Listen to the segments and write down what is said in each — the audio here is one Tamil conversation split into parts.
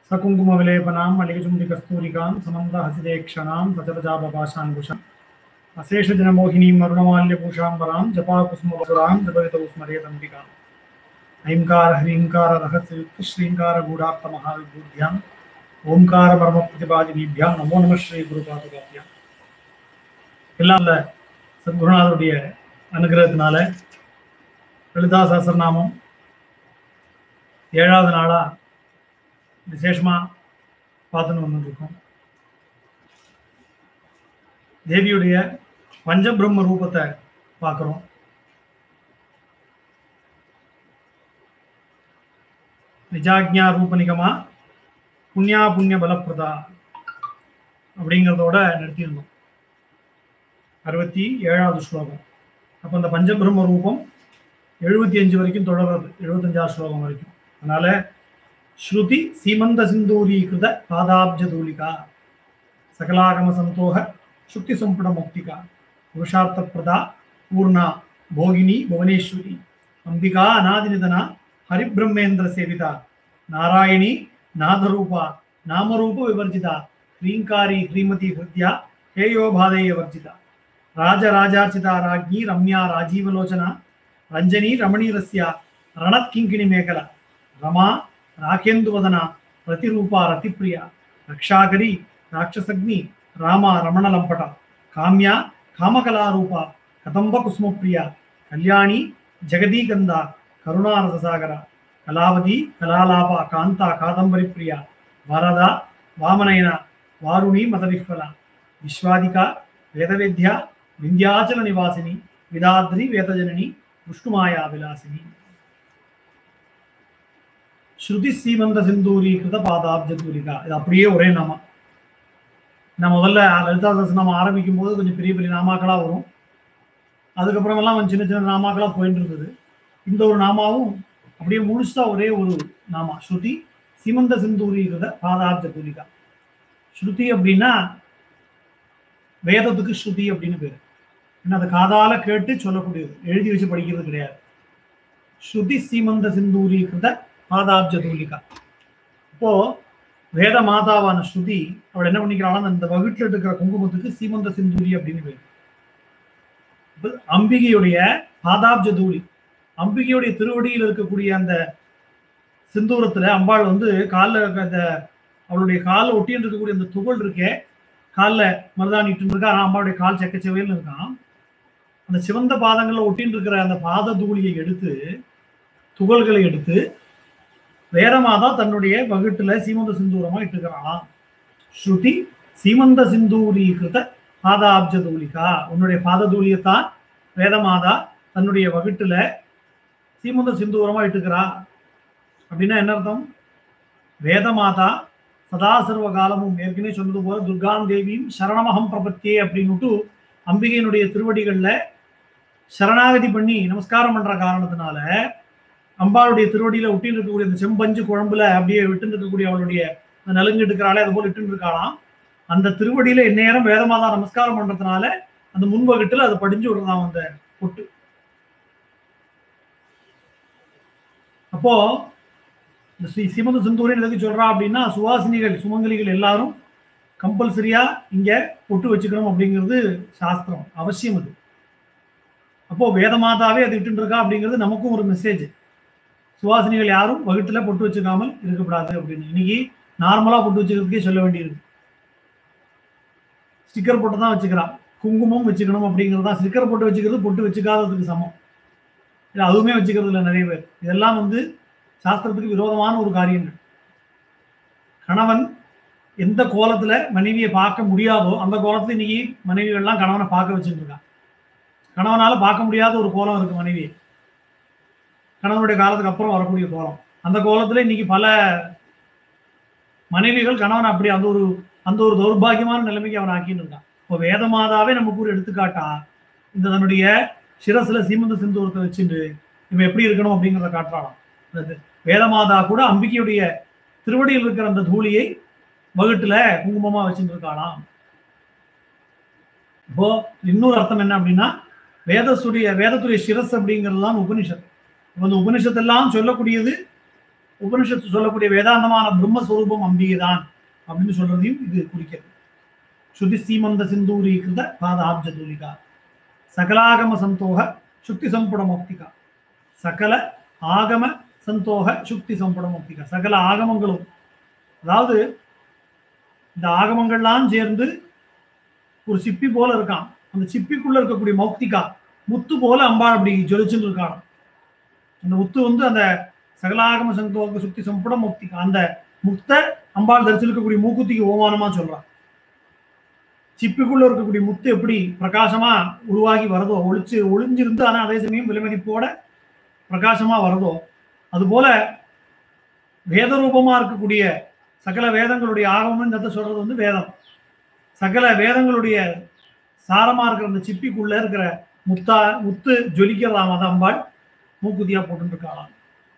सकुङ्कुमविलेपनां मल्लिकचुम्बिकस्तूरिकां समन्दहसितेक्षणां सचरजापपाशाङ्कुशम् अशेषजनमोहिनीं मरुणमाल्यभूषाम्बरां जपाकुसुमवसुरां जपवितौ स्मरेदम्बिकाम् ऐङ्कार ह्रीङ्कार रहस्ययुक्तश्रीङ्कारगूढार्थमहाविभूभ्याम् ओंकार परमप्रतिपादिनीभ्यां नमो नमः श्रीगुरुपादुकाभ्याम् எல்லாம் சத்குருநாதருடைய அனுகிரகத்தினால லலிதா சஹஸ்ரநாமம் 7வது நாளா விசேஷமா பார்த்துன்னு வந்துருக்கோம். தேவியுடைய பஞ்சபிரம்ம ரூபத்தை பார்க்குறோம். நிஜாக்ஞா ரூபனிகமா புண்ணியா புண்ணிய பலப்பிரதா அப்படிங்கிறதோட நிறுத்தியிருந்தோம். 67வது ஸ்லோகம். அப்போ அந்த பஞ்சபிரம்ம ரூபம் 75 வரைக்கும் தொடர்றது, 75வது ஸ்லோகம் வரைக்கும். அதனால ஸ்ருதி சீமந்த சிந்தூரீகிருத பாதாப்ஜ தூலிகா சகலாகம சந்தோக சுக்தி சம்புட முக்திகா புருஷார்த்த பிரதா பூர்ணா போகினி புவனேஸ்வரி அம்பிகா அநாதிநிதனா ஹரிபிரம்மேந்திர சேவிதா நாராயணி நாதரூபா நாமரூப விவர்ஜிதா ஹ்ரீங்காரி ஹ்ரீமதி ஹிருத்யா ஹேயோபாதேய வர்ஜிதா ராஜராஜார்ச்சிதா ராஜ்ஞி ரம்யா ராஜீவலோச்சனா ரஞ்சனி ரமணீரஸ்யா ரணத்கிங்கிணி மேகலா ரமா ராகேந்துவதனா பிரதிரூபா ரதிப்பிரியா ரக்ஷாகரி ராட்சசக்னி ராமா ரமணலம்படா காமியா காமகலாரூபா கதம்ப குசுமப்பிரியா கல்யாணி ஜெகதீகந்தா கருணாரசசாகரா கலாவதி கலாலாபா காந்தா காதம்பரி பிரியா வரதா வாமனயனா வாருணி மதவிஹ்வலா விஸ்வாதிகா வேதவேத்யா விந்தியாச்சல நிவாசினி விதாத்ரி வேதஜனனி விஷ்ணுமாயா விலாசினி ஸ்ருதி சீமந்த சிந்தூரீகிருத பாதாப்ஜ தூலிகா. இது அப்படியே ஒரே நாமா. நான் முதல்ல லலிதா சஹஸ்ரநாமம் ஆரம்பிக்கும் போது கொஞ்சம் பெரிய பெரிய நாமாக்களா வரும். அதுக்கப்புறமெல்லாம் கொஞ்சம் சின்ன சின்ன நாமாக்களா போயிட்டு இருந்தது. இந்த ஒரு நாமாவும் அப்படியே முழுசா ஒரே ஒரு நாமா, ஸ்ருதி சீமந்த சிந்தூரீகிருத பாதாப்ஜ தூலிகா. ஸ்ருதி அப்படின்னா வேதத்துக்கு ஸ்ருதி அப்படின்னு பேரு. ஏன்னா அதை காதால கேட்டு சொல்லக்கூடியது, எழுதி வச்சு படிக்கிறது கிடையாது. ஸ்ருதி சீமந்த சிந்தூரீகிருத பாதாப்ஜ தூலிகா. இப்போ வேத மாதாவான ஸ்ருதி அவள் என்ன பண்ணிக்கிறாள், அந்த வகுட்டில் இருக்கிற குங்குமத்துக்கு சீமந்த சிந்தூரி அப்படின்னு பேரு. அம்பிகையுடைய பாதாப்ஜ தூளி, அம்பிகையுடைய திருவடியில் இருக்கக்கூடிய அந்த சிந்தூரத்துல அம்பாள் காலில் அந்த அவளுடைய காலில் ஒட்டின்னு இருக்கக்கூடிய அந்த துகள் இருக்கே, காலில் மருதாணிட்டு இருக்கா. அம்பாளுடைய கால் செக்கச்சவையில் இருக்கான். அந்த சிவந்த பாதங்களில் ஒட்டின்னு இருக்கிற அந்த பாத தூளியை எடுத்து, துகள்களை எடுத்து வேதமாதா தன்னுடைய வகுட்டுல சீமந்த சிந்தூரமா இட்டுக்கிறாளாம். ஸ்ருதி சீமந்த சிந்தூரீகிருத பாதாப்ஜ தூலிகா. உன்னுடைய பாத தூளியத்தான் வேதமாதா தன்னுடைய வகுட்டுல சீமந்த சிந்தூரமா இட்டுக்கிறா. அப்படின்னா என்ன அர்த்தம்? வேதமாதா சதா சர்வ காலமும் ஏற்கனவே சொன்னது போல துர்காம் தேவியும் சரணமகம் பிரபத்தியே அப்படின்னுட்டு அம்பிகையினுடைய திருவடிகள்ல சரணாகதி பண்ணி நமஸ்காரம் பண்ற காரணத்தினால அம்பாளுடைய திருவடியில ஒட்டின்னு இருக்கக்கூடிய அந்த செம்பஞ்சு குழம்புல அப்படியே விட்டு இருக்கக்கூடிய அவளுடைய நலுங்கு எடுக்கிறாளே, அது போல இட்டு இருக்காளாம். அந்த திருவடியில எந்நேரம் வேதமாதா நமஸ்காரம் பண்றதுனால அந்த முன்வகுட்டுல அது படிஞ்சு விடுறதாம் அந்த பொட்டு. அப்போ இந்த ஸ்ரீ சீமந்த சிந்தூரின்னு எதுக்கு சொல்றா அப்படின்னா, சுவாசினிகள் சுமங்கலிகள் எல்லாரும் கம்பல்சரியா இங்க பொட்டு வச்சுக்கணும் அப்படிங்கிறது சாஸ்திரம், அவசியம் அது. அப்போ வேதமாதாவே அது இட்டு இருக்கா அப்படிங்கிறது நமக்கும் ஒரு மெசேஜ். சுவாசினிகள் யாரும் வகுட்டுல பொட்டு வச்சுக்காமல் இருக்கக்கூடாது அப்படின்னு இன்னைக்கு நார்மலா பொட்டு வச்சுக்கிறதுக்கே சொல்ல வேண்டியிருக்கு. ஸ்டிக்கர் போட்டு தான் வச்சுக்கிறான், குங்குமம் வச்சுக்கணும் அப்படிங்கிறது தான். ஸ்டிக்கர் போட்டு வச்சுக்கிறது பொட்டு வச்சுக்காததுக்கு சமம். இல்லை அதுவுமே வச்சுக்கிறது இல்லை நிறைய பேர். இதெல்லாம் சாஸ்திரத்துக்கு விரோதமான ஒரு காரியங்கள். கணவன் எந்த கோலத்துல மனைவியை பார்க்க முடியாதோ அந்த கோலத்துல இன்னைக்கு மனைவிகள்லாம் கணவனை பார்க்க வச்சுட்டு இருக்கான். கணவனால பார்க்க முடியாத ஒரு கோலம் இருக்கு மனைவியை, கணவனுடைய காலத்துக்கு அப்புறம் வரக்கூடிய கோலம். அந்த கோலத்துல இன்னைக்கு பல மனைவிகள் கணவன் அப்படி அந்த ஒரு தௌர்பாகியமான நிலைமைக்கு அவன் ஆக்கின்னு இருக்கான். இப்போ வேதமாதாவே நமக்கு ஒரு எடுத்துக்காட்டா இந்த தன்னுடைய சிரசுல சீமந்த சிந்தூரத்தை வச்சுட்டு இவன் எப்படி இருக்கணும் அப்படிங்கிறத காட்டுறாளாம். வேதமாதா கூட அம்பிகையுடைய திருவடியில் இருக்கிற அந்த தூளியை வகுட்டுல குங்குமமா வச்சுட்டு இருக்காளாம். இப்போ இன்னொரு அர்த்தம் என்ன அப்படின்னா, வேதத்துடைய சிரஸ் அப்படிங்கிறது தான் உபனிஷத். அந்த உபனிஷத்தெல்லாம் சொல்லக்கூடியது உபனிஷத்து சொல்லக்கூடிய வேதாந்தமான பிரம்மஸ்வரூபம் அம்பிகை தான் அப்படின்னு சொல்றதையும் இது குறிக்கிறது. ஸ்ருதி சீமந்த சிந்தூரீகிருத பாதாப்ஜதூலிகா சகலாகம சந்தோக சுக்தி சம்புட மௌக்திகா. சகல ஆகம சந்தோக சுக்தி சம்புட மௌக்திகா. சகல ஆகமங்களும், அதாவது இந்த ஆகமங்கள்லாம் சேர்ந்து ஒரு சிப்பி போல இருக்கான். அந்த சிப்பிக்குள்ள இருக்கக்கூடிய மௌக்திகா முத்து போல அம்பாள் அப்படி ஜொலிச்சுன்னு இருக்கான். அந்த முத்து வந்து அந்த சகலாகம சந்தோக சுக்தி சம்புட மௌக்திகா, அந்த முக்த அம்பாள் தரிசிருக்கக்கூடிய மூக்குத்திக்கு ஓமானமா சொல்றான். சிப்பிக்குள்ள இருக்கக்கூடிய முத்து எப்படி பிரகாசமா உருவாகி வரதோ, ஒளிஞ்சிருந்து ஆனா அதே சமயம் விலைமதிப்போட பிரகாசமா வரதோ, அதுபோல வேத ரூபமா இருக்கக்கூடிய சகல வேதங்களுடைய ஆகமம் சொல்றது வந்து வேதம். சகல வேதங்களுடைய சாரமா இருக்கிற அந்த சிப்பிக்குள்ள இருக்கிற முத்து ஜொலிக்கிறதாம தான் அம்பாள் மூக்குத்தியா போட்டு இருக்கலாம்.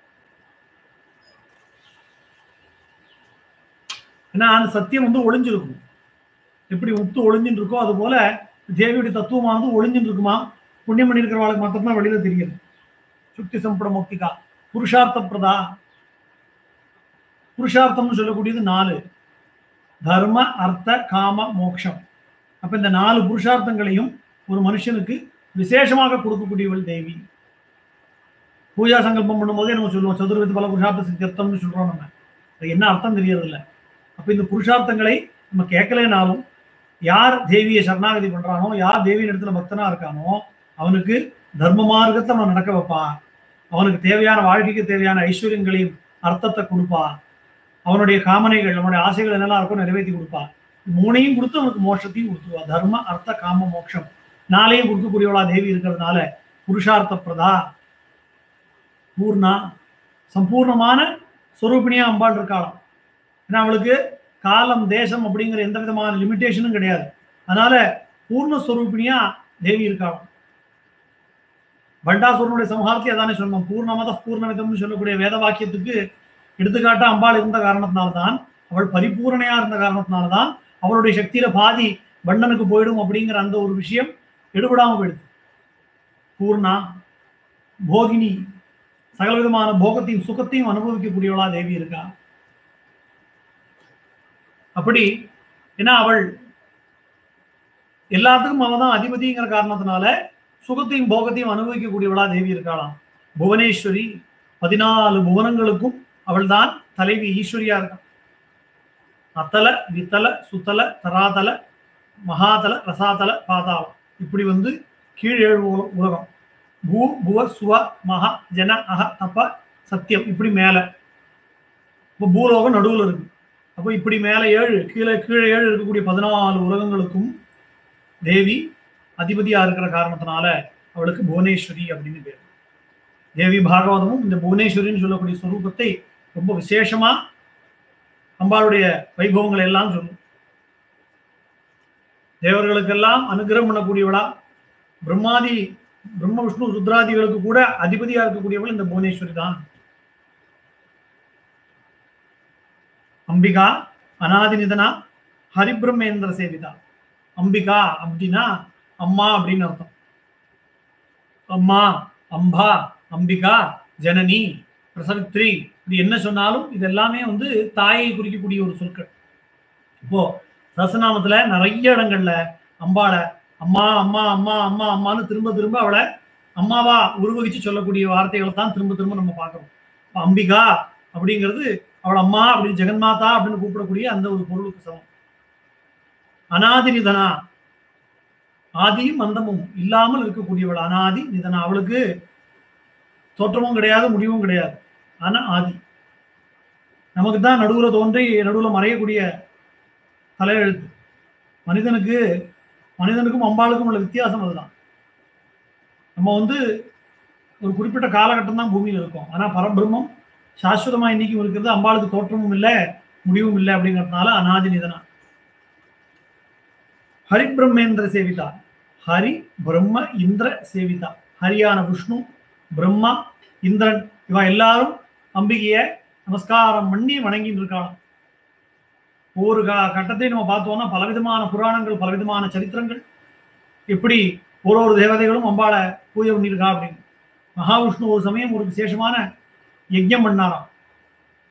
ஏன்னா அந்த சத்தியம் வந்து ஒளிஞ்சிருக்கும். எப்படி முத்து ஒளிஞ்சுன்னு இருக்கோ அது போல தேவியுடைய தத்துவமானது ஒளிஞ்சுன்னு இருக்குமா. புண்ணியம் பண்ணியிருக்கிறவளுக்கு மட்டும்தான் வெளியில தெரியுது. சுக்தி சம்புட மௌக்திகா புருஷார்த்த பிரதா. புருஷார்த்தம்னு சொல்லக்கூடியது 4: தர்ம, அர்த்த, காம, மோக்ஷம். அப்ப இந்த 4 புருஷார்த்தங்களையும் ஒரு மனுஷனுக்கு விசேஷமாக கொடுக்கக்கூடியவள் தேவி. பூஜா சங்கல்பம் பண்ணும்போதே நம்ம சொல்லுவோம் சதுர்வித பல புருஷார்த்த சித்தியர்த்தம்னு சொல்றோம். நம்ம அது என்ன அர்த்தம் தெரியறது இல்லை. அப்ப இந்த புருஷார்த்தங்களை நம்ம கேட்கலனாலும் யார் தேவியை சரணாகதி பண்றானோ, யார் தேவியின் இடத்துல பக்தனா இருக்கானோ அவனுக்கு தர்ம மார்க்கத்தை அவன் நடக்க வைப்பா. அவனுக்கு தேவையான வாழ்க்கைக்கு தேவையான ஐஸ்வர்யங்களையும் அர்த்தத்தை கொடுப்பா. அவனுடைய காமனைகள், அவனுடைய ஆசைகள் என்னெல்லாம் இருக்கும் நிறைவேற்றி கொடுப்பா. 3ஐயும் கொடுத்து அவனுக்கு மோட்சத்தையும் கொடுத்துருவா. தர்ம, அர்த்த, காம, மோட்சம் 4ஐயும் கொடுக்கக்கூடியவளா தேவி இருக்கிறதுனால புருஷார்த்த பிரதா, பூர்ணா, சம்பூர்ணமான ஸ்வரூபிணியா அம்பாள் இருக்காளாம். ஏன்னா அவளுக்கு காலம், தேசம் அப்படிங்கிற எந்த விதமான லிமிட்டேஷனும் கிடையாது. அதனால பூர்ணஸ்வரூபிணியா தேவி இருக்காளாம். பண்டாசுரனுடைய சம்ஹாரத்தை அதானே சொன்னோம். பூர்ணமத பூர்ணமிதம்னு சொல்லக்கூடிய வேத வாக்கியத்துக்கு எடுத்துக்காட்டா அம்பாள் இருந்த காரணத்தினால்தான், அவள் பரிபூரணையா இருந்த காரணத்தினால்தான் அவளுடைய சக்தியில பாதி பண்டனுக்கு போயிடும் அப்படிங்கிற அந்த ஒரு விஷயம் எடுபடாம போயிடுது. பூர்ணா, போகினி, சகல விதமான போகத்தையும் சுகத்தையும் அனுபவிக்கக்கூடியவளா தேவி இருக்கா. அப்படி ஏன்னா அவள் எல்லாத்துக்கும் அவள் தான் அதிபதிங்கிற காரணத்தினால சுகத்தையும் போகத்தையும் அனுபவிக்கக்கூடியவளா தேவி இருக்காளாம். புவனேஸ்வரி, 14 புவனங்களுக்கும் அவள் தான் தலைவி, ஈஸ்வரியா இருக்கா. அத்தல, வித்தல, சுத்தல, தராதல, மகாதல, ரசாதல, பாதாளம், இப்படி வந்து கீழ் 7 உலகம். பூ, புவ, சுவ, மகா, ஜன, அக, தப்ப, சத்தியம், இப்படி மேல. இப்போ பூலோகம் நடுவில் இருக்கு. அப்போ இப்படி மேலே 7, கீழே 7 இருக்கக்கூடிய 14 உலகங்களுக்கும் தேவி அதிபதியா இருக்கிற காரணத்தினால அவளுக்கு புவனேஸ்வரி அப்படின்னு பேர். தேவி பாகவதமும் இந்த புவனேஸ்வரின்னு சொல்லக்கூடிய ஸ்வரூபத்தை ரொம்ப விசேஷமா அம்பாளுடைய வைபவங்களை எல்லாம் சொல்லும். தேவர்களுக்கெல்லாம் அனுகிரகம் பண்ணக்கூடியவளா, பிரம்ம விஷ்ணு ருத்ராதிகளுக்கு கூட அதிபதியா இருக்கக்கூடியவள் இந்த புவனேஸ்வரி தான். அம்பிகா அநாதி நிதனா ஹரிபிரம்மேந்திர சேவிதா. அம்பிகா அப்படின்னா அம்மா அப்படின்னு அர்த்தம். அம்மா, அம்பா, அம்பிகா, ஜனனி, பிரசவித்ரி, இது என்ன சொன்னாலும் இது எல்லாமே வந்து தாயை குறிக்கக்கூடிய ஒரு சொற்கள். இப்போ சஹஸ்ரநாமத்துல நிறைய இடங்கள்ல அம்பாளை அம்மா அம்மா அம்மா அம்மா அம்மான்னு திரும்ப திரும்ப அவளை அம்மாவா உருவகிச்சு சொல்லக்கூடிய வார்த்தைகளை தான் திரும்ப திரும்ப நம்ம பார்க்கிறோம். அம்பிகா அப்படிங்கிறது அவள் அம்மா அப்படின்னு, ஜெகன்மாதா அப்படின்னு கூப்பிடக்கூடிய அந்த ஒரு பொருளுக்கு சமம். அநாதி நிதனா, ஆதியும் அந்தமும் இல்லாமல் இருக்கக்கூடியவள் அநாதி நிதனா. அவளுக்கு தோற்றமும் கிடையாது, முடிவும் கிடையாது. ஆனா ஆதி. நமக்கு தான் நடுவுல தோன்றி நடுவுல மறையக்கூடிய தலையெழுத்து. மனிதனுக்கும் அம்பாளுக்கும் உள்ள வித்தியாசம் அதுதான். நம்ம வந்து ஒரு குறிப்பிட்ட காலகட்டம் தான் பூமியில் இருக்கோம். ஆனா பரபிரம்மம் சாஸ்வதமா இன்னைக்கும் இருக்கிறது. அம்பாளுக்கு தோற்றமும் இல்லை, முடிவும் இல்லை அப்படிங்கிறதுனால அநாதி நிதனா. ஹரி பிரம்மேந்திர சேவிதா, ஹரி பிரம்ம இந்திர சேவிதா. ஹரியான விஷ்ணு, பிரம்மா, இந்திரன் இவ எல்லாரும் அம்பிகைய நமஸ்காரம் பண்ணி வணங்கிட்டு இருக்காங்க. ஒவ்வொரு கட்டத்தையும் நம்ம பார்த்தோம்னா பலவிதமான புராணங்கள், பலவிதமான சரித்திரங்கள், எப்படி ஒரு தேவதைகளும் அம்பாளை பூஜை பண்ணியிருக்கா அப்படின்னு. மகாவிஷ்ணு ஒரு சமயம் ஒரு விசேஷமான யஜ்யம் பண்ணாராம்.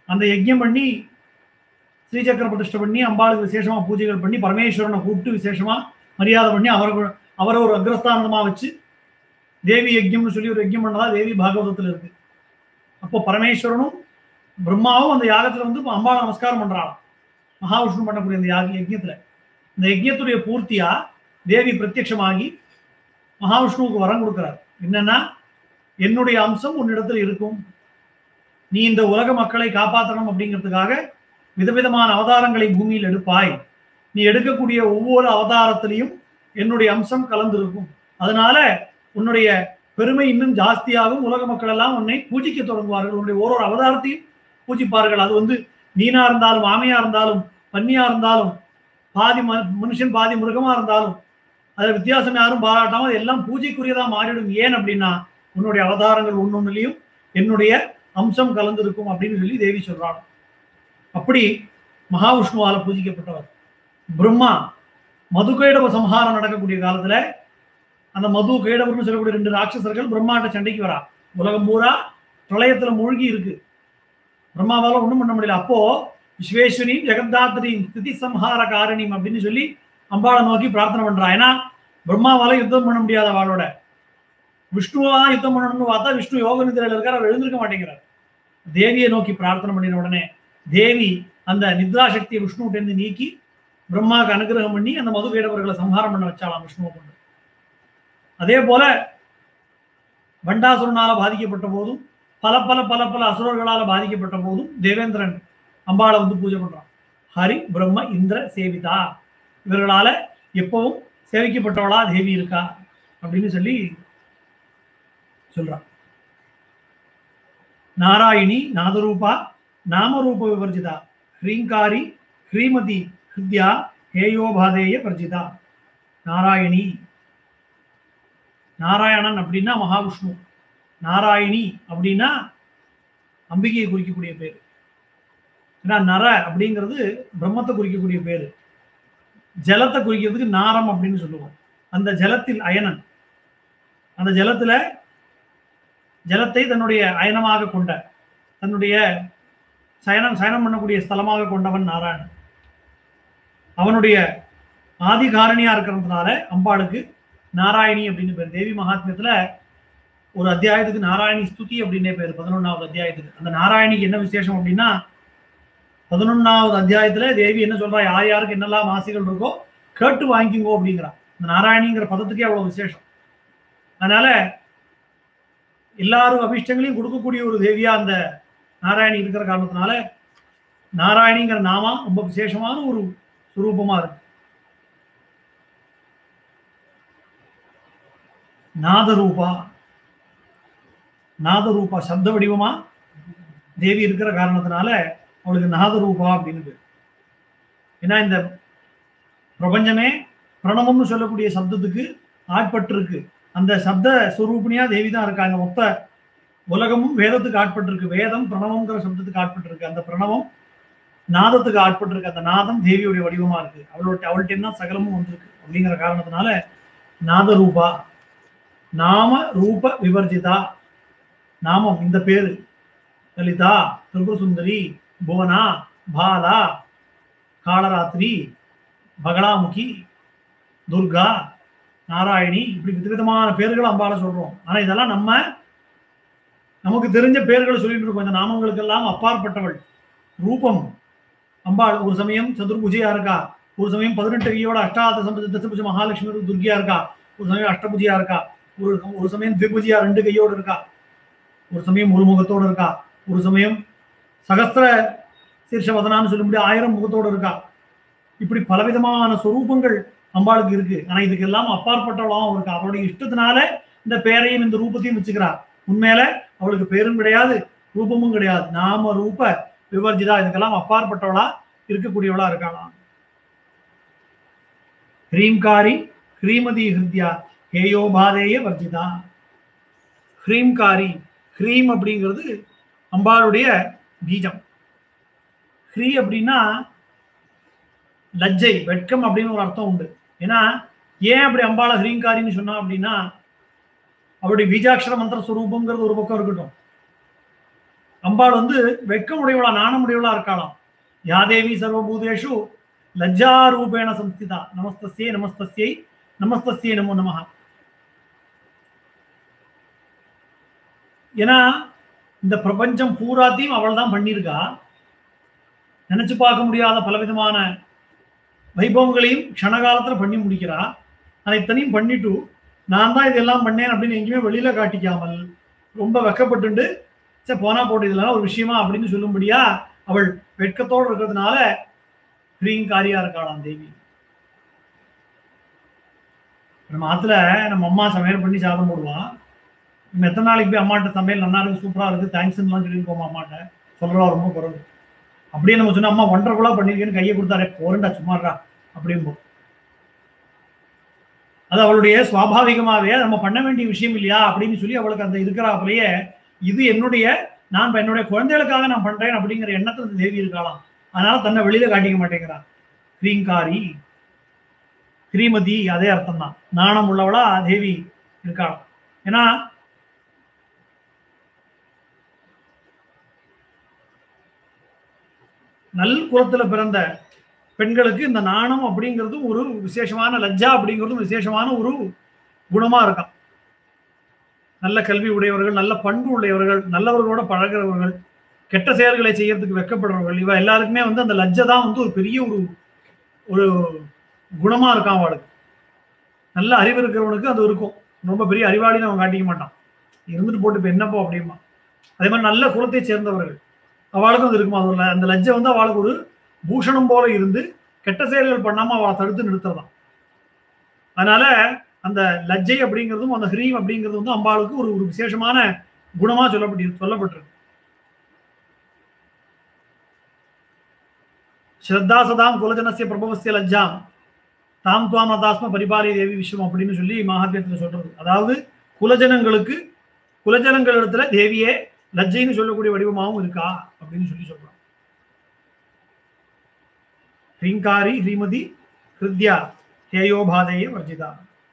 அந்த யஜ்யம் பண்ணி ஸ்ரீசக்கர பிரதிஷ்டை பண்ணி அம்பாளுக்கு விசேஷமா பூஜைகள் பண்ணி பரமேஸ்வரனை கூப்பிட்டு விசேஷமா மரியாதை பண்ணி அவரை ஒரு அக்ரஸ்தானமா வச்சு தேவி யஜ்யம்னு சொல்லி ஒரு யஜ்யம் பண்ணதா தேவி பாகவதத்தில் இருக்கு. அப்போ பரமேஸ்வரனும் பிரம்மாவும் அந்த யாகத்துல வந்து அம்பாளை நமஸ்காரம் பண்றாங்க. மகாவிஷ்ணு பண்ணக்கூடிய இந்த யஜ்யத்துல இந்த யஜ்யத்துடைய பூர்த்தியா தேவி பிரத்யட்சமாகி மகாவிஷ்ணுவுக்கு வரம் கொடுக்கிறார். என்னன்னா, என்னுடைய அம்சம் உன்னிடத்தில் இருக்கும், நீ இந்த உலக மக்களை காப்பாற்றணும் அப்படிங்கிறதுக்காக விதவிதமான அவதாரங்களை பூமியில் எடுப்பாய், நீ எடுக்கக்கூடிய ஒவ்வொரு அவதாரத்திலையும் என்னுடைய அம்சம் கலந்திருக்கும், அதனால உன்னுடைய பெருமை இன்னும் ஜாஸ்தியாகும், உலக மக்கள் எல்லாம் உன்னை பூஜிக்க தொடங்குவார்கள், உன்னுடைய ஒரு அவதாரத்தையும் பூஜிப்பார்கள். அது வந்து மீனா இருந்தாலும் ஆமையா இருந்தாலும் பன்னியா இருந்தாலும் பாதி மனுஷன் பாதி மிருகமா இருந்தாலும் அதில் வித்தியாசம் யாரும் பாராட்டாமல் அது எல்லாம் பூஜைக்குரியதா மாறிடும். ஏன் அப்படின்னா, உன்னுடைய அவதாரங்கள் ஒன்னொன்னுலையும் என்னுடைய அம்சம் கலந்திருக்கும் அப்படின்னு சொல்லி தேவி சொல்றாங்க. அப்படி மகாவிஷ்ணுவால பூஜிக்கப்பட்டவர். பிரம்மா மது கைடவ சம்ஹாரம் நடக்கக்கூடிய காலத்துல அந்த மது கைடவர்னு சொல்லக்கூடிய 2 ராட்சசர்கள் பிரம்மாட்ட சண்டைக்கு வரா. உலகம் பூரா பிரளயத்துல மூழ்கி இருக்கு, பிரம்மாவால ஒண்ணும் பண்ண முடியல. அப்போ விஸ்வேஸ்வரியும் ஜெகத்தாத்திரியும் ஸ்திதி சம்ஹார காரணியும் அப்படின்னு சொல்லி அம்பாளை நோக்கி பிரார்த்தனை பண்றா. ஏன்னா பிரம்மாவால யுத்தம் பண்ண முடியாத அவளோட, விஷ்ணுவா யுத்தம் பண்ணணும்னு பார்த்தா விஷ்ணு யோக நிதிரையில இருக்கார், அவர் எழுந்திருக்க மாட்டேங்கிறார். தேவியை நோக்கி பிரார்த்தனை பண்ணின உடனே தேவி அந்த நித்ரா சக்தியை விஷ்ணுவிட்ட நீக்கி பிரம்மாவுக்கு அனுகிரகம் பண்ணி அந்த மது கைடவர்களை சம்ஹாரம் பண்ண வச்சாலாம் விஷ்ணுவை கொண்டு. அதே போல வண்டாசுரனால பாதிக்கப்பட்ட போதும் பல பல பல பல அசுரர்களால பாதிக்கப்பட்ட போதும் தேவேந்திரன் அம்பாளை வந்து பூஜை பண்றான். ஹரி பிரம்ம இந்திர சேவிதா, இவர்களால எப்பவும் சேவிக்கப்பட்டவளா தேவி இருக்கா அப்படின்னு சொல்லி சொல்றான். நாராயணி நாதரூபா நாமரூப விவர்ஜிதா ஹ்ரீங்காரி ஹ்ரீமதி ஹிருத்யா ஹேயோபாதேய வர்ஜிதா. நாராயணி, நாராயணன் அப்படின்னா மகாவிஷ்ணு, நாராயணி அப்படின்னா அம்பிகையை குறிக்கக்கூடிய பேரு. ஏன்னா நர அப்படிங்கிறது பிரம்மத்தை குறிக்கக்கூடிய பேரு, ஜலத்தை குறிக்கிறதுக்கு நாரம் அப்படின்னு சொல்லுவோம். அந்த ஜலத்தில் அயனன், அந்த ஜலத்தை தன்னுடைய அயனமாக கொண்ட, தன்னுடைய சயனம் பண்ணக்கூடிய ஸ்தலமாக கொண்டவன் நாராயணன். அவனுடைய ஆதி காரணியா இருக்கிறதுனால அம்பாளுக்கு நாராயணி அப்படின்னு பேர். தேவி மகாத்மியத்துல ஒரு அத்தியாயத்துக்கு நாராயணி ஸ்துதி அப்படின்னே பேர், 11வது அத்தியாயத்துக்கு. அந்த நாராயணிக்கு என்ன விசேஷம் அப்படின்னா, 11வது அத்தியாயத்துல தேவி என்ன சொல்றா, யார் யாருக்கு என்னெல்லாம் ஆசைகள் இருக்கோ கேட்டு வாங்கிக்கோ அப்படிங்கிறா. இந்த நாராயணிங்கிற பதத்துக்கே அவ்வளவு விசேஷம். அதனால எல்லாரும் அபிஷ்டங்களையும் கொடுக்கக்கூடிய ஒரு தேவியா அந்த நாராயணி இருக்கிற காரணத்தினால நாராயணிங்கிற நாமா ரொம்ப விசேஷமான ஒரு சுரூபமா இருக்கு. நாதரூபா, நாதரூபா சப்த வடிவமா தேவி இருக்கிற காரணத்தினால அவளுக்கு நாதரூபா அப்படின்னு பேர். ஏன்னா இந்த பிரபஞ்சமே பிரணவம்னு சொல்லக்கூடிய சப்தத்துக்கு ஆட்பட்டு இருக்கு. அந்த சப்த சுரூபிணியா தேவி தான் இருக்காங்க. மொத்த உலகமும் வேதத்துக்கு ஆட்பட்டு இருக்கு. வேதம் பிரணவம்ங்கிற சப்தத்துக்கு ஆட்பட்டு இருக்கு, அந்த பிரணவம் நாதத்துக்கு ஆட்பட்டு இருக்கு. அந்த நாதம் தேவியுடைய வடிவமா இருக்கு. அவள்கிட்ட தான் சகலமும் வந்திருக்கு அப்படிங்கிற காரணத்தினால நாதரூபா, நாம ரூப விவர்ஜிதா. நாமம் இந்த பேரு லலிதா, திரிபுர சுந்தரி, புவனா, பாலா, காளராத்திரி, பகலாமுகி, துர்கா, நாராயணி, இப்படி விதவிதமான பேர்களை அம்பால சொல்றோம். ஆனா இதெல்லாம் நமக்கு தெரிஞ்ச பேர்களை சொல்லிட்டு இருக்கோம். இந்த நாமங்களுக்கெல்லாம் அப்பாற்பட்டவள் ரூபம் அம்பாள். ஒரு சமயம் சதுர்புஜியா இருக்கா, ஒரு சமயம் 18 கையோட அஷ்டாத தசபுஜ மகாலட்சுமி துர்கியா இருக்கா, ஒரு சமயம் அஷ்டபுஜியா இருக்கா, ஒரு சமயம் திரிபுஜியா 2 கையோடு இருக்கா, ஒரு சமயம் ஒரு முகத்தோடு இருக்கா, ஒரு சமயம் சகஸ்திர சீர்ஷவதனான்னு சொல்ல முடியாது 1000 முகத்தோடு இருக்கா. இப்படி பலவிதமான சொரூபங்கள் அம்பாளுக்கு இருக்கு. ஆனா இதுக்கெல்லாம் அப்பாற்பட்டவளாகவும் இருக்கு. அவளுடைய இஷ்டத்தினால இந்த பேரையும் இந்த ரூபத்தையும் வச்சுக்கிறார். உண்மையில அவளுக்கு பேரும் கிடையாது, ரூபமும் கிடையாது. நாம ரூப விவர்ஜிதா, இதுக்கெல்லாம் அப்பாற்பட்டவளா இருக்கக்கூடியவளா இருக்கலாம். ஹ்ரீம்காரி ஹ்ரீமதி ஹிருத்யா ஹேயோபாதேய வர்ஜிதா. ஹ்ரீம்காரி, ஹ்ரீம் அப்படிங்கிறது அம்பாளுடைய பீஜம். ஹ்ரீ அப்படின்னா லஜ்ஜை, வெட்கம் அப்படின்னு ஒரு அர்த்தம் உண்டு. ஏன்னா ஏன் அப்படி அம்பாளை ஹ்ரீங்காரின்னு சொன்னா அப்படின்னா, அவருடைய பீஜாட்சர மந்திர ஸ்வரூபங்கிறது ஒரு பக்கம் இருக்கட்டும், அம்பாள் வந்து வெட்கமுடையவளா நாணமுடையவளா இருக்காளாம். யாதேவி சர்வபூதேஷு லஜ்ஜா ரூபேண சம்ஸ்திதா நமஸ்தஸ்யை நமஸ்தஸ்யை நமஸ்தஸ்யை நமோ நமஹ. ஏன்னா இந்த பிரபஞ்சம் பூராத்தையும் அவள் தான் பண்ணியிருக்கா. நினைச்சு பார்க்க முடியாத பலவிதமான வைபவங்களையும் க்ஷணகாலத்துல பண்ணி முடிக்கிறா. அனைத்தனையும் பண்ணிட்டு நான் தான் இதெல்லாம் பண்ணேன் அப்படின்னு எங்கேயுமே வெளியில காட்டிக்காமல் ரொம்ப வெக்கப்பட்டு சரி போனா போட்டு இதெல்லாம் ஒரு விஷயமா அப்படின்னு சொல்லும்படியா அவள் வெட்கத்தோடு இருக்கிறதுனால பிரியங்காரியா இருக்காளாம் தேவி. நம்ம ஆத்துல நம்ம அம்மா சமையல் பண்ணி சாதம் போடுவான். நம்ம எத்தனை நாளைக்கு போய் அம்மாட்ட சமையல் நல்லா இருக்கு சூப்பரா இருக்கு தேங்க்ஸ்லாம் சொல்லி போமா அம்மாட்ட சொல்றா ரொம்ப குறைவு. அப்படியே நம்ம சொன்ன அம்மா ஒன்றரை பண்ணிருக்கேன்னு கையை கொடுத்தாரே போறண்டா சும்மாறா அப்படின்போம். அது அவளுடைய சுவாபாவிகமாவே நம்ம பண்ண வேண்டிய விஷயம் இல்லையா அப்படின்னு சொல்லி அவளுக்கு அந்த இருக்கிறாப்புலயே இது நான் என்னுடைய குழந்தைகளுக்காக நான் பண்றேன் அப்படிங்கிற எண்ணத்துல தேவி இருக்காளாம். அதனால தன்னை வெளியில காட்டிக்க மாட்டேங்கிறான். ஸ்ரீங்காரி ஸ்ரீமதி அதே அர்த்தம் தான். நாணம் உள்ளவளா தேவி இருக்காளாம். ஏன்னா நல் குலத்துல பிறந்த பெண்களுக்கு இந்த நாணம் அப்படிங்கிறதும் ஒரு விசேஷமான லஜ்ஜா அப்படிங்கிறதும் விசேஷமான ஒரு குணமா இருக்கான். நல்ல கல்வி உடையவர்கள், நல்ல பண்பு உடையவர்கள், நல்லவர்களோட பழகிறவர்கள், கெட்ட செயல்களை செய்யறதுக்கு வெக்கப்படுறவர்கள், இவ எல்லாருக்குமே வந்து அந்த லஜ்ஜை தான் வந்து ஒரு பெரிய ஒரு குணமா இருக்கான். அவளுக்கு நல்ல அறிவு இருக்கிறவனுக்கு அது இருக்கும். ரொம்ப பெரிய அறிவாளின்னு அவன் காட்டிக்க மாட்டான். இருந்துட்டு போட்டு இப்ப என்னப்போ அப்படிமா. அதே மாதிரி நல்ல குலத்தை சேர்ந்தவர்கள் அவளுக்கும் அது இருக்குமா. அது அந்த லஜ்ஜை வந்து அவளுக்கு ஒரு பூஷணம் போல இருந்து கெட்ட செயல்கள் பண்ணாம அவளை தடுத்து நிறுத்ததான். அதனால அந்த லஜ்ஜை அப்படிங்கிறதும் அந்த ஹ்ரீம் அப்படிங்கிறது வந்து அம்பாளுக்கு ஒரு விசேஷமான குணமா சொல்லப்பட்டிருக்கு. ஸ்ரத்தா சதாம் குலஜனசிய பிரபவசிய லஜ்ஜாம் தாம் துவாம் நதாஸ்ம பரிபாலி தேவி விஸ்வம் அப்படின்னு சொல்லி மகாத்மியத்துல சொல்றது. அதாவது குலஜனங்களிடத்துல தேவியே லஜ்ஜைன்னு சொல்லக்கூடிய வடிவமாகவும் இருக்கா அப்படின்னு சொல்லி சொல்றோம். ஹ்ரீங்காரி ஹ்ரீமதி ஹிருத்யா ஹேயோபாதேய வர்ஜிதா.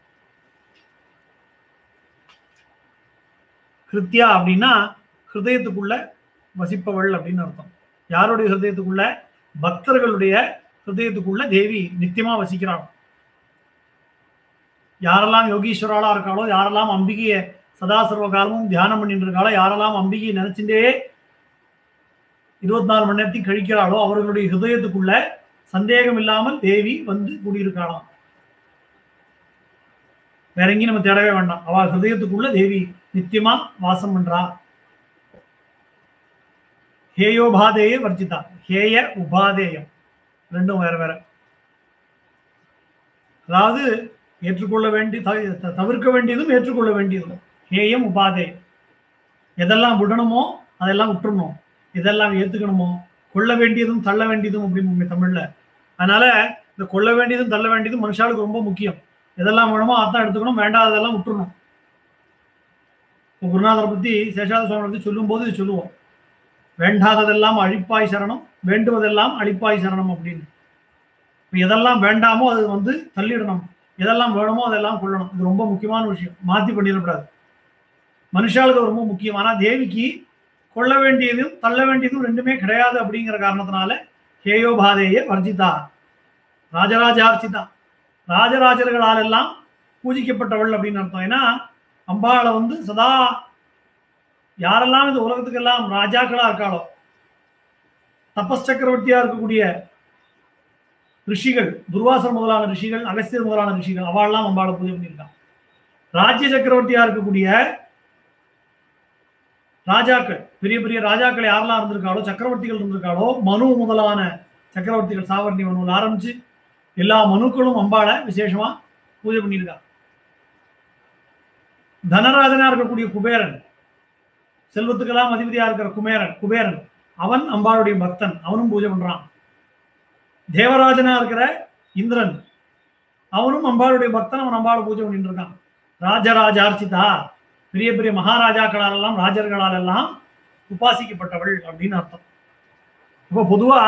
ஹிருத்யா அப்படின்னா ஹிருதயத்துக்குள்ள வசிப்பவள் அப்படின்னு அர்த்தம். யாருடைய ஹிருதயத்துக்குள்ள? பக்தர்களுடைய ஹிருதயத்துக்குள்ள தேவி நித்தியமா வசிக்கிறாள். யாரெல்லாம் யோகீஸ்வராளா இருக்காளோ, யாரெல்லாம் அம்பிகையை சதா சர்வ காலமும் தியானம் பண்ணிட்டு இருக்காளோ, யாரெல்லாம் அம்பிகையை நினைச்சுட்டே 24 மணி நேரத்தையும் கழிக்கிறாளோ அவர்களுடைய ஹிருதயத்துக்குள்ள சந்தேகம் இல்லாமல் தேவி வந்து கூடியிருக்காளாம். வேற எங்கேயும் நம்ம தேடவே வேண்டாம். அவள் ஹிருதயத்துக்குள்ள தேவி நித்தியமா வாசம் பண்றா. ஹேயோபாதேய வர்ஜிதா. ஹேய உபாதேயம் ரெண்டும் வேற வேற. அதாவது ஏற்றுக்கொள்ள வேண்டிய தவிர்க்க வேண்டியதும் ஏற்றுக்கொள்ள வேண்டியதும். ஹேயம் உபாதேயம். எதெல்லாம் விடணுமோ அதெல்லாம் விட்டுறணும், எதெல்லாம் ஏத்துக்கணுமோ கொள்ள வேண்டியதும் தள்ள வேண்டியதும் அப்படின்னு தமிழ்ல. அதனால இந்த கொள்ள வேண்டியதும் தள்ள வேண்டியதும் மனுஷாளுக்கு ரொம்ப முக்கியம். எதெல்லாம் வேணுமோ அதான் எடுத்துக்கணும், வேண்டாததெல்லாம் விட்டுறணும். இப்போ குருநாதரை பத்தி சேஷாத சுவாமி பத்தி சொல்லும் போது இது சொல்லுவோம், வேண்டாததெல்லாம் அழிப்பாய் சரணம், வேண்டுவதெல்லாம் அழிப்பாய் சரணம் அப்படின்னு. இப்போ எதெல்லாம் வேண்டாமோ அது வந்து தள்ளிடணும், எதெல்லாம் வேணுமோ அதெல்லாம் கொள்ளணும். இது ரொம்ப முக்கியமான விஷயம், மாத்தி பண்ணிடக்கூடாது. மனுஷாளுக்கு ரொம்ப முக்கியம். ஆனா தேவிக்கு கொள்ள வேண்டியதும் தள்ள வேண்டியதும் ரெண்டுமே கிடையாது அப்படிங்கிற காரணத்தினால ஹேயோபாதேய வர்ஜிதா ராஜராஜார்ச்சிதா, ராஜராஜர்களால் எல்லாம் பூஜிக்கப்பட்டவள் அப்படின்னு அர்த்தம். ஏன்னா அம்பாளை வந்து சதா யாரெல்லாம் இந்த உலகத்துக்கெல்லாம் ராஜாக்களா இருக்காளோ, தபஸ் சக்கரவர்த்தியா இருக்கக்கூடிய ரிஷிகள், துர்வாசர் முதலான ரிஷிகள், அகஸ்தியர் முதலான ரிஷிகள், அவள்லாம் அம்பாளை பூஜை பண்ணியிருக்கான். ராஜ்ய சக்கரவர்த்தியா இருக்கக்கூடிய ராஜாக்கள், பெரிய பெரிய ராஜாக்கள் யாரெல்லாம் இருந்திருக்காளோ, சக்கரவர்த்திகள் இருந்திருக்காளோ, மனு முதலான சக்கரவர்த்திகள், சாவர்ணி மனுவில் ஆரம்பிச்சு எல்லா மனுக்களும் அம்பாளை விசேஷமா பூஜை பண்ணியிருக்காங்க. தனராஜனா இருக்கக்கூடிய குபேரன், செல்வத்துக்கெல்லாம் அதிபதியா இருக்கிற குபேரன் அவன் அம்பாளுடைய பக்தன், அவனும் பூஜை பண்றான். தேவராஜனா இருக்கிற இந்திரன் அவனும் அம்பாளுடைய பக்தன், அவன் அம்பாளை பூஜை பண்ணிட்டு இருக்கான். ராஜராஜார்ச்சிதா, பெரிய பெரிய மகாராஜாக்களால் எல்லாம் ராஜர்களால் எல்லாம் உபாசிக்கப்பட்டவள் அப்படின்னு அர்த்தம். இப்போ பொதுவா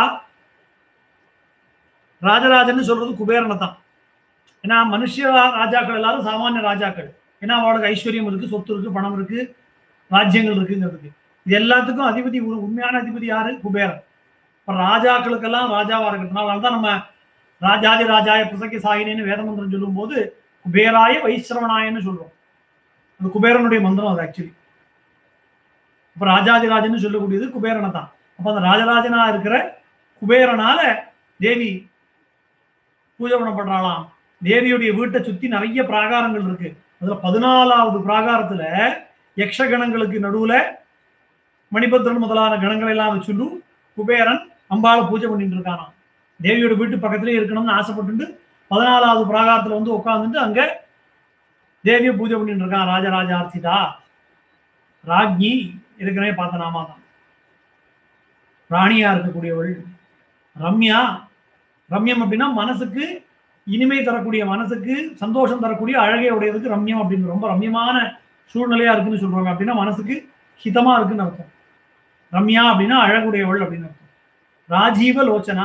ராஜராஜன்னு சொல்றது குபேரனை தான். ஏன்னா மனுஷ ராஜாக்கள் எல்லாரும் சாமானிய ராஜாக்கள். ஏன்னா அவளுக்கு ஐஸ்வர்யம் இருக்கு, சொத்து இருக்கு, பணம் இருக்கு, ராஜ்யங்கள் இருக்குங்கிறதுக்கு. இது எல்லாத்துக்கும் அதிபதி, உண்மையான அதிபதி யாரு? குபேரன். இப்ப ராஜாக்களுக்கெல்லாம் ராஜாவா இருக்கிறதுனால தான் நம்ம ராஜாதி ராஜாய புசக்கி சாயினேன்னு வேத மந்திரம் சொல்லும் போது குபேராய வைஸ்ரவனாயன்னு சொல்றோம். அந்த குபேரனுடைய மந்திரம் அது ஆக்சுவலி. இப்ப ராஜாதிராஜன்னு சொல்லக்கூடியது குபேரனை தான். அப்ப அந்த ராஜராஜனா இருக்கிற குபேரனால தேவி பூஜை பண்ணப்படுறாளாம். தேவியுடைய வீட்டை சுத்தி நிறைய பிராகாரங்கள் இருக்கு. அதுல 14வது பிராகாரத்துல யக்ஷகணங்களுக்கு நடுவுல மணிபத்ரன் முதலான கணங்களை எல்லாம் வச்சுட்டு குபேரன் அம்பாளை பூஜை பண்ணிட்டு இருக்கானாம். தேவியோட வீட்டு பக்கத்திலே இருக்கணும்னு ஆசைப்பட்டு 14வது பிராகாரத்துல வந்து உட்கார்ந்துட்டு அங்க தேவியை பூஜை பண்ணிட்டு இருக்கான். ராஜராஜ ஆர்த்திதா ராஜ்ஞி ஏற்கனவே பார்த்த நாமா தான். ராணியா இருக்கக்கூடியவள் ரம்யா. ரம்யம் அப்படின்னா மனசுக்கு இனிமை தரக்கூடிய, மனசுக்கு சந்தோஷம் தரக்கூடிய, அழகே உடையதுக்கு ரம்யம் அப்படின்னு, ரொம்ப ரம்யமான சூழ்நிலையா இருக்குன்னு சொல்றாங்க. அப்படின்னா மனசுக்கு ஹிதமா இருக்குன்னு அர்த்தம். ரம்யா அப்படின்னா அழகுடையவள் அப்படின்னு அர்த்தம். ராஜீவ லோச்சனா.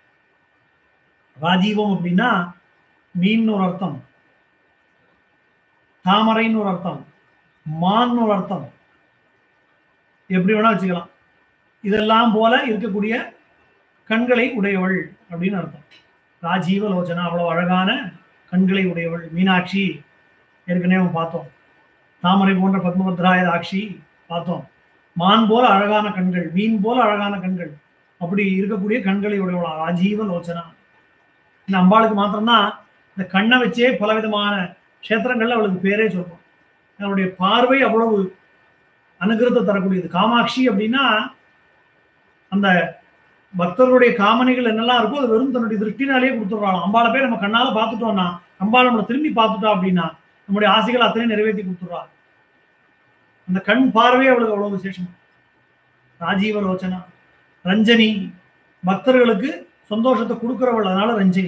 ராஜீவம் அப்படின்னா மீன் ஒரு அர்த்தம், தாமரைன்னு ஒரு அர்த்தம், மான் ஒரு அர்த்தம், எப்படி வேணா வச்சுக்கலாம். இதெல்லாம் போல இருக்கக்கூடிய கண்களை உடையவள் அப்படின்னு அர்த்தம். ராஜீவ லோச்சனா, அவ்வளவு அழகான கண்களை உடையவள். மீனாட்சி ஏற்கனவே பார்த்தோம். தாமரை போன்ற பத்மபத்ராய ஆட்சி பார்த்தோம். மான் போல அழகான கண்கள், மீன் போல அழகான கண்கள், அப்படி இருக்கக்கூடிய கண்களை உடையவளா ராஜீவ லோச்சனா. இந்த அம்பாளுக்கு மாத்திரம்தான் இந்த கண்ணை வச்சே பலவிதமான கஷேத்திரங்கள்ல அவளுக்கு பேரே சொல்றோம். அவளுடைய பார்வை அவ்வளவு அனுகிரகத்தை தரக்கூடியது. காமாட்சி அப்படின்னா அந்த பக்தர்களுடைய காமனைகள் என்னெல்லாம் இருக்கோ அது வெறும் தன்னுடைய திருஷ்டினாலேயே கொடுத்துடுறாங்க. அம்பாளை போய் நம்ம கண்ணால பார்த்துட்டோம்னா, அம்பாளை நம்மளை திரும்பி பார்த்துட்டோம் அப்படின்னா நம்முடைய ஆசைகள் அத்தனையும் நிறைவேற்றி கொடுத்துடுறாங்க. அந்த கண் பார்வையே அவளுக்கு அவ்வளவு விசேஷம். ராஜீவ லோச்சனா. ரஞ்சனி, பக்தர்களுக்கு சந்தோஷத்தை கொடுக்கிறவள், அதனால ரஞ்சனி.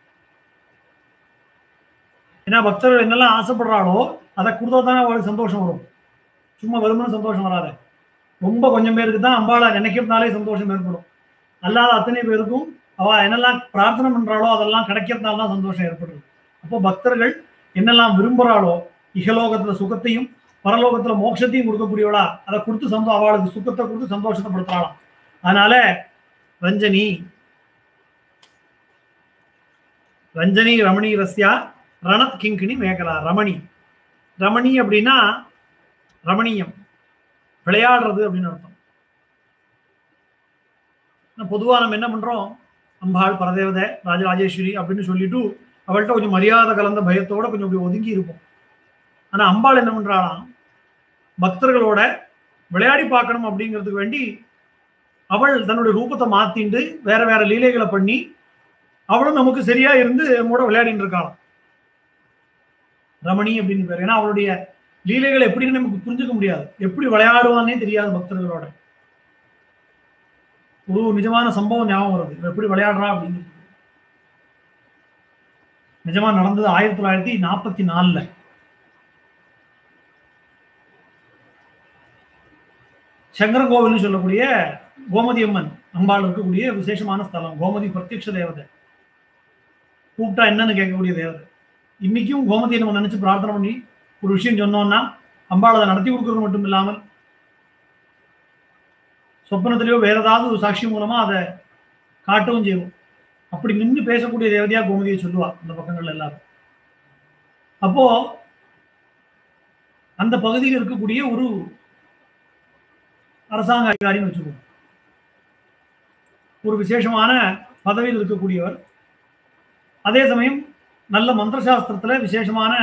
ஏன்னா பக்தர்கள் என்னெல்லாம் ஆசைப்படுறாளோ அதை கொடுத்தா தானே அவளுக்கு சந்தோஷம் வரும். சும்மா வெறுமனே சந்தோஷம் வராது. ரொம்ப கொஞ்சம் பேருக்கு தான் அம்பாளை நினைக்கிறதுனாலே சந்தோஷம் ஏற்படும். அல்லாத அத்தனை பேருக்கும் அவ என்னெல்லாம் பிரார்த்தனை பண்றாளோ அதெல்லாம் கிடைக்கிறதுனால தான் சந்தோஷம் ஏற்படுது. அப்போ பக்தர்கள் என்னெல்லாம் விரும்புறாளோ, இகலோகத்துல சுகத்தையும் பரலோகத்துல மோட்சத்தையும் கொடுக்கக்கூடியவளா, அதை கொடுத்து அவளுக்கு சுகத்தை கொடுத்து சந்தோஷத்தை படுத்துறாளாம். அதனால ரஞ்சனி. ரஞ்சனி ரமணி ரஸ்யா ரணத் கிங்கிணி மேகலா. ரமணி. ரமணி அப்படின்னா ரமணீயம், விளையாடுறது அப்படின்னு அர்த்தம். பொதுவா நம்ம என்ன பண்றோம், அம்பாள் பரதேவதை ராஜராஜேஸ்வரி அப்படின்னு சொல்லிட்டு அவள்கிட்ட கொஞ்சம் மரியாதை கலந்த பயத்தோட கொஞ்சம் அப்படி ஒதுங்கி இருப்போம். ஆனா அம்பாள் என்ன பண்றாளாம், பக்தர்களோட விளையாடி பார்க்கணும் அப்படிங்கிறதுக்கு வேண்டி அவள் தன்னுடைய ரூபத்தை மாத்திண்டு வேற வேற லீலைகளை பண்ணி அவளும் நமக்கு சரியா இருந்து நம்மோட விளையாடிட்டு இருக்காளாம். ரமணி அப்படின்னு பேர். ஏன்னா அவளுடைய லீலைகள் எப்படின்னு நமக்கு புரிஞ்சுக்க முடியாது, எப்படி விளையாடுவான்னே தெரியாது பக்தர்களோட. ஒரு நிஜமான சம்பவம் ஞாபகம் வருது, எப்படி விளையாடுறா அப்படின்னு. நிஜமா நடந்தது 1944. சங்கரங்கோவில்னு சொல்லக்கூடிய கோமதி அம்மன் அம்பாள் இருக்கக்கூடிய விசேஷமான ஸ்தலம். கோமதி பிரத்யக்ஷ தேவதை, கூப்பிட்டா என்னன்னு கேட்கக்கூடிய தேவதை. இன்னைக்கும் கோமதியை நம்ம நினைச்சு பிரார்த்தனை பண்ணி ஒரு விஷயம் சொன்னோம்னா அம்பாள் அதை நடத்தி கொடுக்கறது மட்டும் இல்லாமல் சொப்பனத்திலேயோ வேற ஏதாவது ஒரு சாட்சி மூலமா அதை காட்டவும் செய்வோம். அப்படி நின்று பேசக்கூடிய தேவதையா கோமதியை சொல்லுவா அந்த பக்கங்கள்ல எல்லாரும். அப்போ அந்த பகுதியில் இருக்கக்கூடிய ஒரு அரசாங்க அதிகாரின்னு வச்சுக்கோங்க, ஒரு விசேஷமான பதவியில் இருக்கக்கூடியவர், அதே சமயம் நல்ல மந்திரசாஸ்திரத்துல விசேஷமான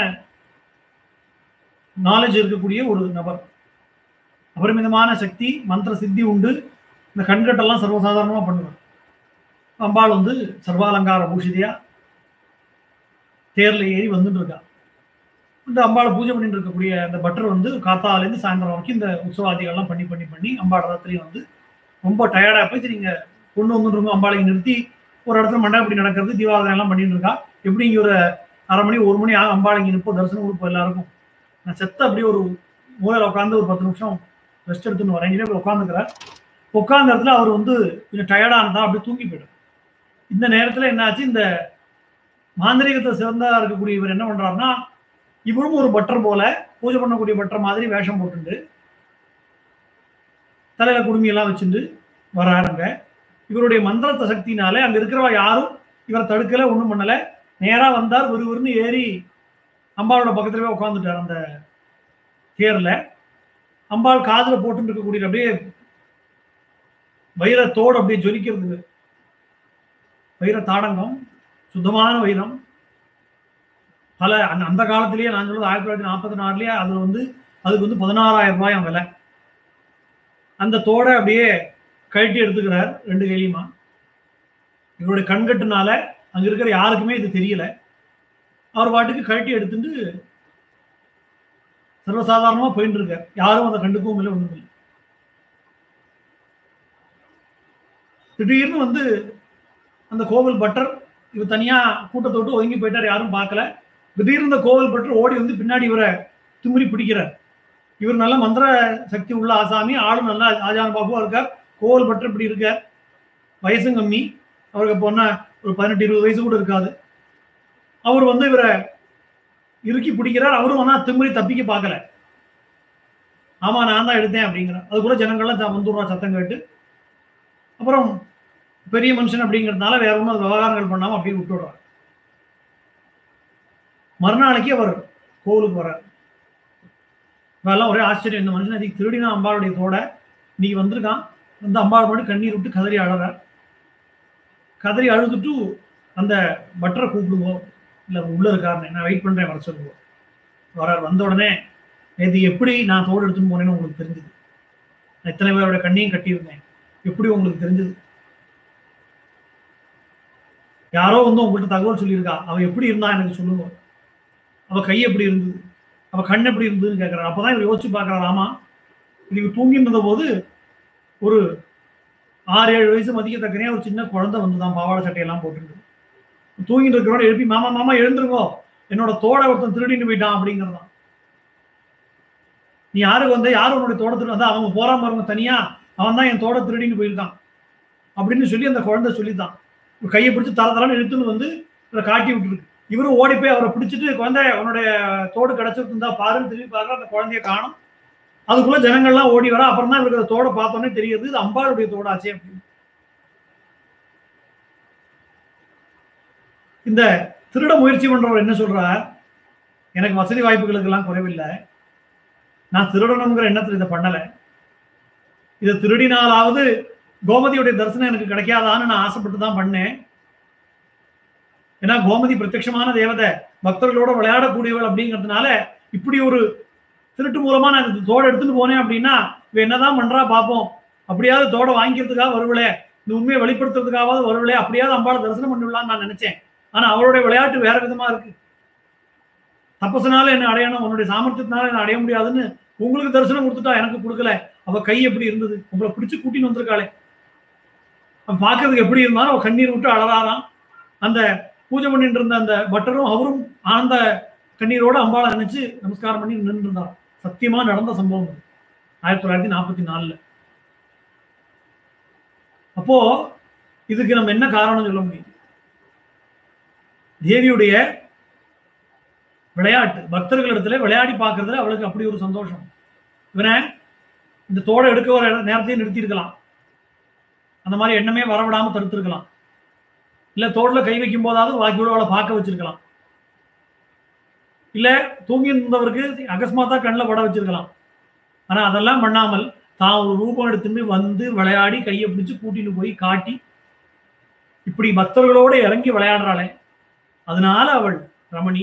நாலேஜ் இருக்கக்கூடிய ஒரு நபர். அபரிமிதமான சக்தி, மந்திர சித்தி உண்டு. இந்த கண்கட்டெல்லாம் சர்வசாதாரணமா பண்ணுவார். அம்பாள் வந்து சர்வாலங்கார பூஷிதையா தேர்ல ஏறி வந்துட்டு இருக்கா. இந்த அம்பாளை பூஜை பண்ணிட்டு இருக்கக்கூடிய அந்த பட்டர் வந்து காத்தாலேருந்து சாயந்தரம் வரைக்கும் இந்த உற்சவாதிகள்லாம் பண்ணி பண்ணி பண்ணி அம்பாள் ராத்திரியும் வந்து ரொம்ப டயர்டா போய் நீங்க கொண்டு வந்துருங்க அம்பாளை நிறுத்தி ஒரு இடத்துல மண்டபப்படி நடக்கிறது, தீபாவளி எல்லாம் பண்ணிட்டு இருக்கா. எப்படி இங்க ஒரு 1/2 மணி 1 மணி ஆகும் அம்பாளை இங்க நிற்போம், தரிசனம் கொடுப்போம் எல்லாருக்கும். நான் செத்த அப்படியே ஒரு மூலையில் உட்காந்து ஒரு 10 நிமிஷம் ரெஸ்ட் எடுத்துன்னு வரேன். இங்கே போய் உட்காந்துக்கிறார். உட்காந்த இடத்துல அவர் வந்து கொஞ்சம் டயர்டா இருந்தா அப்படியே தூங்கி போயிடும். இந்த நேரத்துல என்னாச்சு, இந்த மாந்திரிகத்தை சிறந்தா இருக்கக்கூடிய இவர் என்ன பண்றாருன்னா, இவரும் ஒரு பட்டர் போல பூஜை பண்ணக்கூடிய பட்டர் மாதிரி வேஷம் போட்டுண்டு தலையில குடுமியெல்லாம் வச்சுட்டு வராருங்க. இவருடைய மந்திர சக்தினாலே அங்க இருக்கிறவா யாரும் இவரை தடுக்கல, ஒண்ணும் பண்ணல. நேரா வந்தார், விறுவிறுன்னு ஏறி அம்பாளோட பக்கத்துலவே உட்காந்துட்டார் அந்த தேர்ல. அம்பாள் காதுல போட்டு இருக்கக்கூடிய அப்படியே வைரத்தோடு அப்படியே ஜொலிக்கிறது, வைர தாடங்கம், சுத்தமான வைரம். பல அந்த காலத்திலேயே நான் சொல்றது 1946லயே அதுல அதுக்கு 16,000 ரூபாய் விலை. அந்த தோடை அப்படியே கழட்டி எடுத்துக்கிறார் 2 கையிலுமா. இவருடைய கண்கட்டுனால அங்க இருக்கிற யாருக்குமே இது தெரியல. அவர் பாட்டுக்கு கழட்டி எடுத்துட்டு சர்வசாதாரணமா போயிட்டு இருக்கார். யாரும் அதை கண்டுக்கவும் இல்லை, ஒண்ணும் இல்லை. திடீர்னு அந்த கோவில் பட்டர் இவர் தனியா கூட்டத்தை விட்டு ஒதுங்கி போயிட்டார், யாரும் பார்க்கல. திடீர்னு இந்த கோவில் பட்டர் ஓடி பின்னாடி இவரை திமிரி பிடிக்கிறார். இவர் நல்ல மந்திர சக்தி உள்ள ஆசாமி, ஆளும் நல்லா ஆஜான பாபுவா இருக்கார். கோவில் பட்டர் இப்படி இருக்கார், வயசும் கம்மி, அவருக்கு போனா ஒரு 18-20 வயசு கூட இருக்காது. அவர் இவரை இறுக்கி பிடிக்கிறார். அவரும் திமிரி தப்பிக்க பார்க்கல. ஆமா நான் தான் எடுத்தேன் அப்படிங்கிறார். அது கூட ஜனங்கள்லாம் வந்துடுறா சத்தம் கேட்டு. அப்புறம் பெரிய மனுஷன் அப்படிங்கிறதுனால வேற ஒன்றும் விவகாரங்கள் பண்ணாம அப்படியே விட்டுடுறார். மறுநாளைக்கு அவர் கோவிலுக்கு வர்றார். இதெல்லாம் ஒரே ஆச்சரியம், இந்த மனுஷன் அதுக்கு திருடினா அம்பாளுடைய தோட இன்னைக்கு வந்திருக்கான். அம்பாள் மட்டும் கண்ணீர் விட்டு கதறி அழறார். கதறி அழுதுட்டு அந்த பட்டரை கூப்பிடுவோம், இல்லை உள்ள இருக்காருன்னு நான் வெயிட் பண்றேன் வர சொல்லுவோம். வரார். வந்த உடனே நேற்று எப்படி நான் தோடு எடுத்துன்னு போனேன்னு உங்களுக்கு தெரிஞ்சது, நான் இத்தனை பேரோட கண்ணையும் கட்டியிருந்தேன், எப்படி உங்களுக்கு தெரிஞ்சது? யாரோ உங்கள்கிட்ட தகவல் சொல்லியிருக்கா, அவ எப்படி இருந்தா எனக்கு சொல்லுங்க, அவ கை எப்படி இருந்தது, அவ கண் எப்படி இருந்ததுன்னு கேட்கிறார். அப்பதான் இவர் யோசிச்சு பார்க்கறாரு. ஆமா, இதுக்கு தூங்கி இருந்த போது ஒரு 6-7 வயசு மதிக்கத்தக்கனே ஒரு சின்ன குழந்தை வந்துதான், பாவாடை சட்டையெல்லாம் போட்டுருக்கு. தூங்கிட்டு இருக்கிறோட எழுப்பி மாமா மாமா எழுந்துருங்கோ, என்னோட தோட ஒருத்தன் திருடிட்டு போயிட்டான் அப்படிங்கிறதான். நீ யாருக்கு யாரும் உன்னுடைய தோட திருட வந்தா, அவங்க போறாம பாருங்க தனியா, அவன் தான் என் தோட திருடின்னு போயிருக்கான் அப்படின்னு சொல்லி அந்த குழந்தை சொல்லித்தான் கையை பிடிச்சி தரன்னு இழுத்துன்னு இவரை காட்டி விட்டுருக்கு. இவரும் ஓடி போய் அவரை பிடிச்சிட்டு, குழந்தை உன்னுடைய தோடு கிடைச்சிருந்தா பாருன்னு திரும்பி பார்க்குற, அந்த குழந்தைய காணும். அதுக்குள்ள ஜனங்கள்லாம் ஓடி வர. அப்புறம் தான் இவருக்கு தோட பார்த்தோன்னே தெரியுது இது அம்பாளுடைய தோடாச்சே அப்படின்னு. இந்த திருட முயற்சி பண்றவர் என்ன சொல்றார், எனக்கு வசதி வாய்ப்புகளுக்கு எல்லாம் குறைவில்லை, நான் திருடணுங்கிற எண்ணத்தில் இதை பண்ணல, இதை திருடினாலாவது கோமதியுடைய தரிசனம் எனக்கு கிடைக்காதான்னு நான் ஆசைப்பட்டு தான் பண்ணேன். ஏன்னா கோமதி பிரத்யட்சமான தேவதை, பக்தர்களோட விளையாடக்கூடியவள் அப்படிங்கிறதுனால இப்படி ஒரு திருட்டு மூலமா நான் இந்த தோட எடுத்துட்டு போனேன் அப்படின்னா இவ என்னதான் பண்றா பார்ப்போம், அப்படியாவது தோட வாங்கிக்கிறதுக்காக வருவளே, இந்த உண்மையை வெளிப்படுத்துறதுக்காவது வருவளே, அப்படியாவது அம்பாளை தரிசனம் பண்ணிடலாம்னு நான் நினைச்சேன். ஆனா அவருடைய விளையாட்டு வேற விதமா இருக்கு. தப்பசனால என்ன அடையணும், உன்னுடைய சாமர்த்தியத்தினால என்ன அடைய முடியாதுன்னு உங்களுக்கு தரிசனம் கொடுத்துட்டா, எனக்கு கொடுக்கல. அவ கை எப்படி இருந்தது, உங்களை பிடிச்சு கூட்டின்னு வந்திருக்காளே, அவன் பார்க்கறதுக்கு எப்படி இருந்தாலும் அவ கண்ணீர் விட்டு அழறாராம். அந்த பூஜை பண்ணிட்டு இருந்த அந்த பட்டரும் அவரும் ஆனந்த கண்ணீரோட அம்பாளை நினைச்சு நமஸ்காரம் பண்ணி நின்று இருந்தார். சத்தியமா நடந்த சம்பவம் 1944. அப்போ இதுக்கு நம்ம என்ன காரணம் சொல்ல முடியும்? தேவியுடைய விளையாட்டு, பக்தர்களிடத்துல விளையாடி பார்க்கறதுல அவளுக்கு அப்படி ஒரு சந்தோஷம். இவனை இந்த தோட எடுக்க வர நேரத்தையும் நிறுத்தி இருக்கலாம், அந்த மாதிரி எண்ணமே வரவிடாம தடுத்திருக்கலாம், இல்ல தோடுல கை வைக்கும் போதாவது வாக்கியோட அவளை பார்க்க வச்சிருக்கலாம், இல்ல தூங்கி இருந்தவருக்கு அகஸ்மாத்தா கண்ணில் பட வச்சிருக்கலாம். ஆனா அதெல்லாம் பண்ணாமல் தான் ஒரு ரூபம் எடுத்துட்டு விளையாடி கையை பிடிச்சு கூட்டிட்டு போய் காட்டி இப்படி பக்தர்களோட இறங்கி விளையாடுறாளே, அதனால அவள் ரமணி,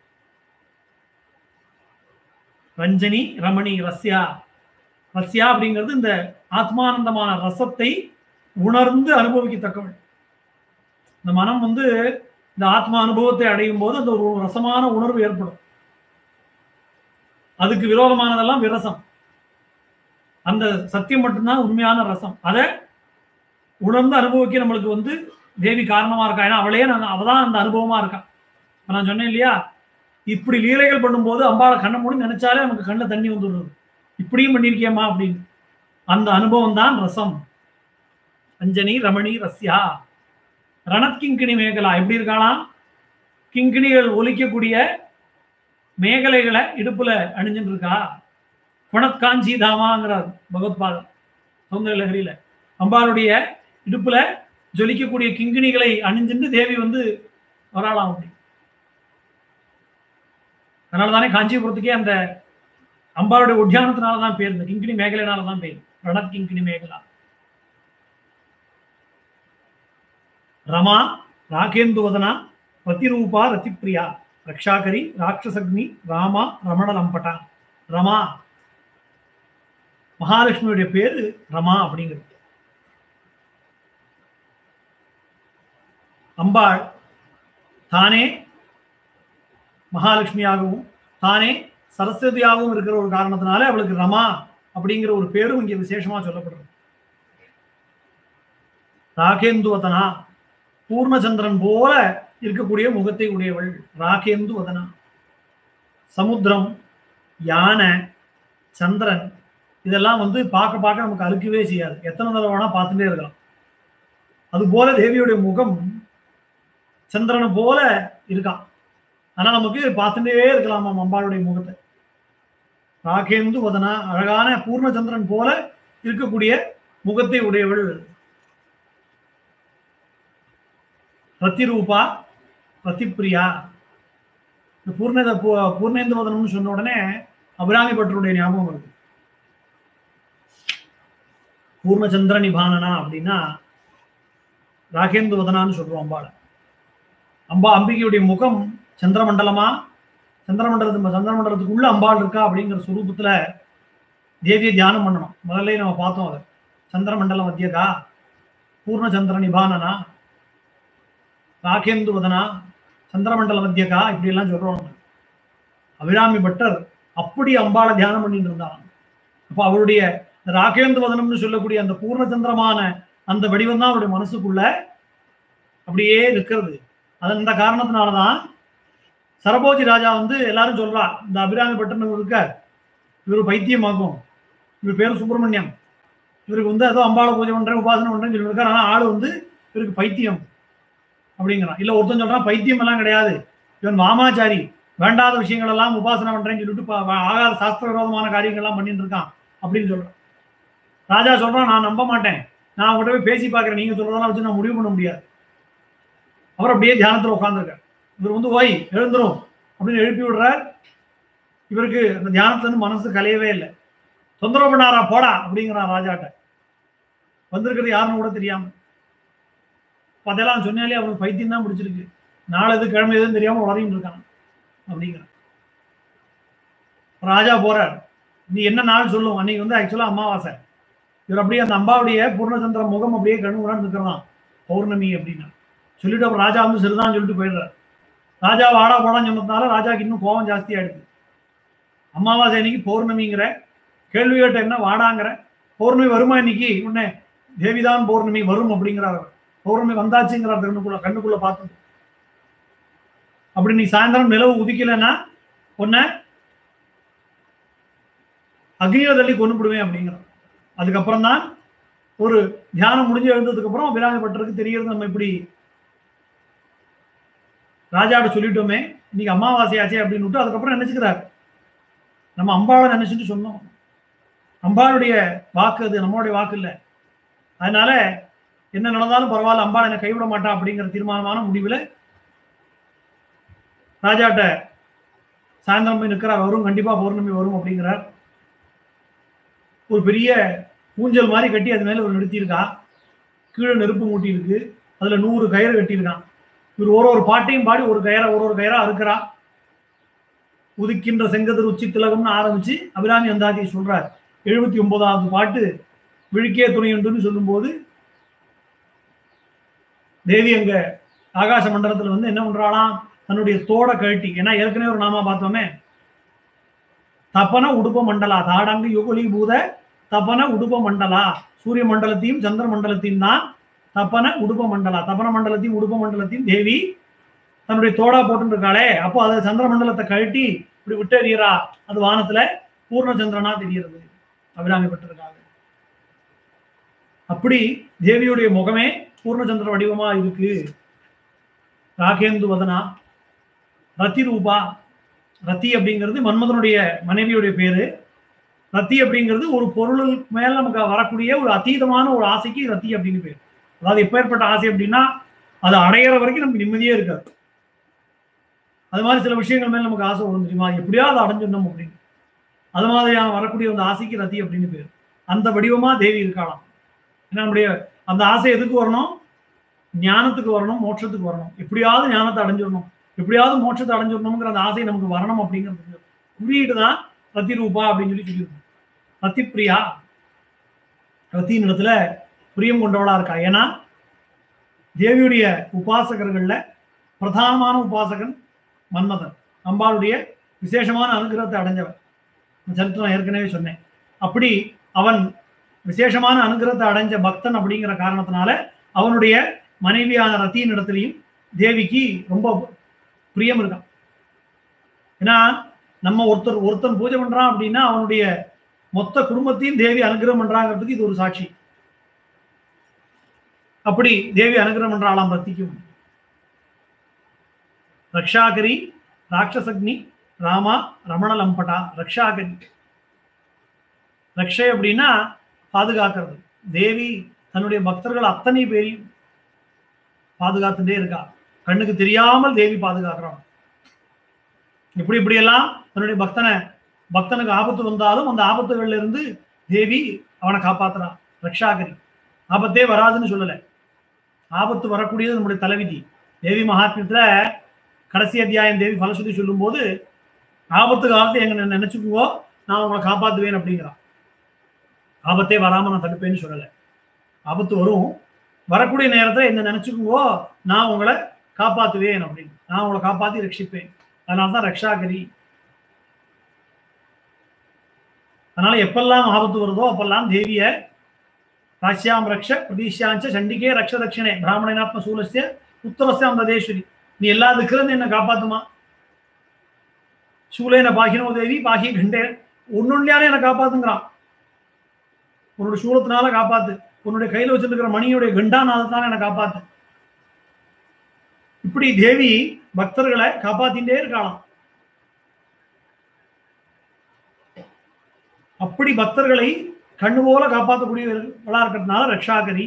ரஞ்சனி, ரமணி, ரஸ்யா. ரஸ்யா அப்படிங்கிறது இந்த ஆத்மானந்தமான ரசத்தை உணர்ந்து அனுபவிக்கத்தக்கவள். இந்த மனம் இந்த ஆத்மா அனுபவத்தை அடையும் போது அந்த ஒரு ரசமான உணர்வு ஏற்படும். அதுக்கு விரோதமானதெல்லாம் விரசம். அந்த சத்தியம் மட்டும்தான் உண்மையான ரசம். அதை உணர்ந்து அனுபவிக்க நம்மளுக்கு தேவி காரணமா இருக்கா. ஏன்னா அவதான் அந்த அனுபவமா இருக்கா. நான் சொன்னேன் இல்லையா, இப்படி லீலைகள் பண்ணும்போது அம்பாளை கண்ணை மூடி நினைச்சாலே நமக்கு கண்ணில் தண்ணி வந்துடுறது. இப்படியும் பண்ணியிருக்கியம்மா அப்படின்னு. அந்த அனுபவம் தான் ரசம். அஞ்சனி, ரமணி, ரஸ்யா. ரணத்கிங்கிணி மேகலா எப்படி இருக்காளாம், கிங்கிணிகள் ஒலிக்கக்கூடிய மேகலைகளை இடுப்புல அணிஞ்சுட்டு இருக்கா. குணத்காஞ்சி தாமாங்கிறார் பகவத்பாதம். சௌந்தர லகரியில அம்பாளுடைய இடுப்புல ஜொலிக்கக்கூடிய கிங்கிணிகளை அணிஞ்சிட்டு தேவி வந்து வராளாம் அப்படி. அதனாலதானே காஞ்சிபுரத்துக்கே அந்த அம்பாளுடைய உத்தியானத்தினாலதான் பேர், இந்த கிங்கிணி மேகலைனாலதான் பேர், ரணத் கிங்கிணி மேகலா. ரமா ராகேந்துவதனா ரதிரூபா ரதிப்பிரியா ரக்ஷாகரி ராட்சசக்னி ராமா ரமண லம்பட்டா. ரமா மகாலட்சுமியுடைய பேரு ரமா அப்படிங்கிறது. அம்பாள் தானே மகாலட்சுமியாகவும் தானே சரஸ்வதியாகவும் இருக்கிற ஒரு காரணத்தினால அவளுக்கு ரமா அப்படிங்கிற ஒரு பேரும் இங்கே விசேஷமா சொல்லப்படுறது. ராகேந்துவதனா பூர்ணச்சந்திரன் போல இருக்கக்கூடிய முகத்தை உடையவள் ராகேந்துவதனா. சமுத்திரம், யானை, சந்திரன் இதெல்லாம் வந்து பார்க்க பார்க்க நமக்கு அழுக்கவே செய்யாது, எத்தனை தடவை வேணா பார்த்துட்டே இருக்கலாம். அது போல தேவியுடைய முகம் சந்திரனை போல இருக்கான். ஆனா நமக்கு பார்த்துட்டே இருக்கலாமா அம்பாளுடைய முகத்தை. ராகேந்து வதனா அழகான பூர்ணச்சந்திரன் போல இருக்கக்கூடிய முகத்தை உடையவள். ரத்திரூபா ரத்திப்பிரியா. இந்த பூர்ணேந்து வதனம்னு சொன்ன உடனே அபிராமி பட்டருடைய ஞாபகம் வருது. பூர்ணச்சந்திர நிபானனா அப்படின்னா ராகேந்து வதனான்னு சொல்றோம் அம்பாளை. அம்பிகையுடைய முகம் சந்திரமண்டலமா, சந்திரமண்டலத்துக்குள்ள அம்பாள் இருக்கா அப்படிங்கிற சுரூபத்துல தேவியை தியானம் பண்ணணும். முதல்ல நம்ம பார்த்தோம் அதை. சந்திரமண்டலம் மத்தியகா, பூர்ணச்சந்திர நிபானனா, ராகேந்து வதனா, சந்திரமண்டல மத்தியகா இப்படி எல்லாம் சொல்றோம். அபிராமி பட்டர் அப்படி அம்பாளை தியானம் பண்ணிட்டு இருந்தாங்க. அப்ப அவருடைய ராகேந்து வதனம்னு சொல்லக்கூடிய அந்த பூர்ணச்சந்திரமான அந்த வடிவம் தான் அவருடைய மனசுக்குள்ள அப்படியே இருக்கிறது. அந்த காரணத்தினாலதான் சரபோஜி ராஜா வந்து எல்லாரும் சொல்றா, இந்த அபிராமி பட்டர்னு இருக்க இவர் பைத்தியமாகும், இவர் பேரு சுப்பிரமணியம், இவருக்கு வந்து ஏதோ அம்பாளை பூஜை பண்றேன் உபாசனை பண்றேன்னு சொல்லியிருக்காரு, ஆனா ஆளு வந்து இவருக்கு பைத்தியம் அப்படிங்கிறான். இல்ல ஒருத்தன் சொல்றான் பைத்தியம் எல்லாம் கிடையாது, இவன் வாமாச்சாரி, வேண்டாத விஷயங்கள் எல்லாம் உபாசனை பண்றேன்னு சொல்லிட்டு ஆகாத சாஸ்திர விரோதமான காரியங்கள்லாம் பண்ணிட்டு இருக்கான் அப்படின்னு சொல்றான். ராஜா சொல்றான், நான் நம்ப மாட்டேன், நான் அவங்ககிட்ட போய் பேசி பார்க்கிறேன், நீங்க சொல்றதெல்லாம் வச்சு நான் முடிவு பண்ண முடியாது. அவர் அப்படியே தியானத்துல உட்காந்துருக்கார். இவர் வந்து ஓய் எழுந்துரும் அப்படின்னு எழுப்பி விடுறார். இவருக்கு அந்த தியானத்துல இருந்து மனசு கலையவே இல்லை. தொந்தரவு பண்ணாரா போடா அப்படிங்கிறான் ராஜாட்ட. வந்திருக்கிறது யாருன்னு கூட தெரியாம. அதெல்லாம் சொன்னாலே அவனுக்கு பைத்தியம் தான் பிடிச்சிருக்கு, நாளை எது கிழமை எதுன்னு தெரியாம வளரின்னு இருக்கான் அப்படிங்கிறான். ராஜா போறார். நீ என்ன நாள் சொல்லும், அன்னைக்கு வந்து ஆக்சுவலா அமாவாசை. இவர் அப்படியே அந்த அம்பாவுடைய பூர்ணச்சந்திர முகம் அப்படியே கண்ணு உணர்ந்து இருக்கிறதான் பௌர்ணமி அப்படின்னா சொல்லிட்டு அப்புறம் ராஜா வந்து சரிதான் சொல்லிட்டு போயிடுறாரு. ராஜா வாடா போடான்னு சொன்னதுனால ராஜாக்கு இன்னும் கோபம் ஜாஸ்தி ஆயிடுது. அமாவாசை இன்னைக்கு பௌர்ணமிங்கிற கேள்வி கேட்ட என்ன வாடாங்கிற, பௌர்ணமி வருமா இன்னைக்கு, உடனே தேவிதான் பௌர்ணமி வரும் அப்படிங்கிறார். பௌர்ணமி வந்தாச்சுங்கிறார் கண்ணுக்குள்ள பார்த்து. அப்படி நீ சாயந்தரம் நிலவு உதிக்கலைன்னா உன்னை அக்னியில தள்ளி கொண்டு விடுவேன் அப்படிங்கிறார். அதுக்கப்புறம் தான் ஒரு தியானம் முடிஞ்சு எழுந்ததுக்கு அப்புறம் அபிராமி பட்டருக்கு தெரிகிறது நம்ம இப்படி ராஜாட்ட சொல்லிட்டோமே இன்னைக்கு அமாவாசை ஆச்சே அப்படின்னு விட்டு அதுக்கப்புறம் நினைச்சுக்கிறார், நம்ம அம்பாவை நினைச்சுட்டு சொன்னோம், அம்பாளுடைய வாக்கு அது, நம்மளுடைய வாக்கு இல்லை. அதனால என்ன நடந்தாலும் பரவாயில்ல, அம்பாள் என்னை கைவிட மாட்டா அப்படிங்கிற தீர்மானமான முடிவில் ராஜாட்ட சாயந்தரம் போய் நிற்கிறார். வரும், கண்டிப்பா பௌர்ணமி வரும் அப்படிங்கிறார். ஒரு பெரிய ஊஞ்சல் மாதிரி கட்டி அது மேல ஒரு நிறுத்தியிருக்கா, கீழே நெருப்பு மூட்டி இருக்கு, அதுல 100 கயிறு கட்டியிருக்கான். இவர் ஒரு பாட்டையும் பாடி ஒரு கயிறா அறுக்கிறா. உதிக்கின்ற செங்கதிர் உச்சி திலகம்னு ஆரம்பிச்சு அபிராமி அந்தாதி சொல்றார். 79வது பாட்டு விழிக்கே துணையுண்டுன்னு சொல்லும் போது தேவி அங்க ஆகாச மண்டலத்துல வந்து என்ன பண்றாளாம், தன்னுடைய தோட கழட்டி, ஏன்னா ஏற்கனவே ஒரு நாமா பார்த்தோமே, தப்பன உடுப்ப மண்டலா தாடங்கு யுகலி பூத தப்பன உடுப்ப மண்டலா, சூரிய மண்டலத்தையும் சந்திர மண்டலத்தையும் தான் தப்பன உடுப்ப மண்டலா, தப்பன மண்டலத்தையும் உடுப்ப மண்டலத்தையும் தேவி தன்னுடைய தோடா போட்டு இருக்காளே, அப்போ அதை சந்திர மண்டலத்தை கழட்டி இப்படி விட்டு எறிகிறா, அது வானத்துல பூர்ணச்சந்திரனா தெரிகிறது அபிராமி பட்டிருக்காங்க. அப்படி தேவியுடைய முகமே பூர்ணச்சந்திர வடிவமா இருக்கு. ராகேந்து வதனா ரதி ரூபா. ரத்தி அப்படிங்கிறது மன்மதனுடைய மனைவியுடைய பேரு. ரத்தி அப்படிங்கிறது ஒரு பொருளுக்கு மேல நமக்கு வரக்கூடிய ஒரு அதீதமான ஒரு ஆசைக்கு ரத்தி அப்படின்னு பேர். அதாவது எப்பேற்பட்ட ஆசை அப்படின்னா அதை அடையிற வரைக்கும் நமக்கு நிம்மதியே இருக்காது. அது மாதிரி சில விஷயங்கள் மேல நமக்கு ஆசை வரும் தெரியுமா, எப்படியாவது அடைஞ்சிடணும் அப்படின்னு. அது மாதிரியான வரக்கூடிய அந்த ஆசைக்கு ரத்தி அப்படின்னு பேர். அந்த வடிவமா தேவி இருக்கலாம். ஏன்னா நம்முடைய அந்த ஆசை எதுக்கு வரணும்? ஞானத்துக்கு வரணும், மோட்சத்துக்கு வரணும். எப்படியாவது ஞானத்தை அடைஞ்சிடணும், எப்படியாவது மோட்சத்தை அடைஞ்சிடணுங்கிற அந்த ஆசை நமக்கு வரணும் அப்படிங்கிறது குறியீடு தான் ரத்தி ரூபா அப்படின்னு சொல்லி சொல்லியிருக்கோம். ரத்தி பிரியா, ரத்தியின் இடத்துல பிரியம் கொண்டவளா இருக்கா. ஏன்னா தேவியுடைய உபாசகர்கள்ல பிரதானமான உபாசகன் மன்மதன், அம்பாளுடைய விசேஷமான அனுகிரகத்தை அடைஞ்சவன். சரித்திரம் ஏற்கனவே சொன்னேன். அப்படி அவன் விசேஷமான அனுகிரகத்தை அடைஞ்ச பக்தன் அப்படிங்கிற காரணத்தினால அவனுடைய மனைவியான ரத்தியின் இடத்துலையும் தேவிக்கு ரொம்ப பிரியம் இருக்கான். ஏன்னா நம்ம ஒருத்தன் பூஜை பண்றான் அப்படின்னா அவனுடைய மொத்த குடும்பத்தையும் தேவி அனுகிரகம் பண்றாங்கிறதுக்கு இது ஒரு சாட்சி. அப்படி தேவி அனுகிரகம் பண்றாளாம் ரத்திக்கும். ரக்ஷாகரி, ராட்சசக்னி, ராமா, ரமண லம்பட்டா. ரக்ஷாகரி, ரக்ஷை அப்படின்னா பாதுகாக்கிறது. தேவி தன்னுடைய பக்தர்கள் அத்தனை பேரையும் பாதுகாத்துட்டே இருக்கா. கண்ணுக்கு தெரியாமல் தேவி பாதுகாக்கிறான். இப்படியெல்லாம் தன்னுடைய பக்தனுக்கு ஆபத்து வந்தாலும் அந்த ஆபத்துகள்ல இருந்து தேவி அவனை காப்பாத்துறான். ரக்ஷாகரி, ஆபத்தே வராதுன்னு சொல்லலை, ஆபத்து வரக்கூடியது நம்முடைய தலைவிதி. தேவி மகாத்மியத்துல கடைசி அத்தியாயம் தேவி பலஸ்ருதி சொல்லும் போது ஆபத்து காலத்தை எங்க நினைச்சுக்குவோ நான் உங்களை காப்பாத்துவேன் அப்படிங்கிறான். ஆபத்தே வராம நான் தடுப்பேன்னு சொல்லலை. ஆபத்து வரும், வரக்கூடிய நேரத்தை என்ன நினைச்சுக்குவோ நான் உங்களை காப்பாத்துவேன் அப்படின்னு, நான் உங்களை காப்பாத்தி ரட்சிப்பேன். அதனால்தான் ரக்ஷாகரி. அதனால எப்பெல்லாம் ஆபத்து வருதோ அப்பெல்லாம் தேவிய ராஷ்யாம் ரக்ஷ பிரதீஷாஞ்ச சண்டிகே ரக்ஷ தட்சிணே பிராமணனாத்ம சூலஸ்ய உத்தரஸ்யாம் ததேஸ்வரி. நீ எல்லா திக்கிலிருந்து என்ன காப்பாத்துமா. சூலேன பாகினோ தேவி பாகி கண்டே, ஒன்னொன்னையாலே என்னை காப்பாத்துங்கிறான். உன்னோட சூலத்தினால காப்பாத்து, உன்னுடைய கையில வச்சிருக்கிற மணியுடைய கண்டானால என்னை காப்பாத்து. இப்படி தேவி பக்தர்களை காப்பாத்திட்டே இருக்கலாம். அப்படி பக்தர்களை கண்ணு போல காப்பாற்றக்கூடியவர்களா இருக்கிறதுனால ரக்ஷாகரி.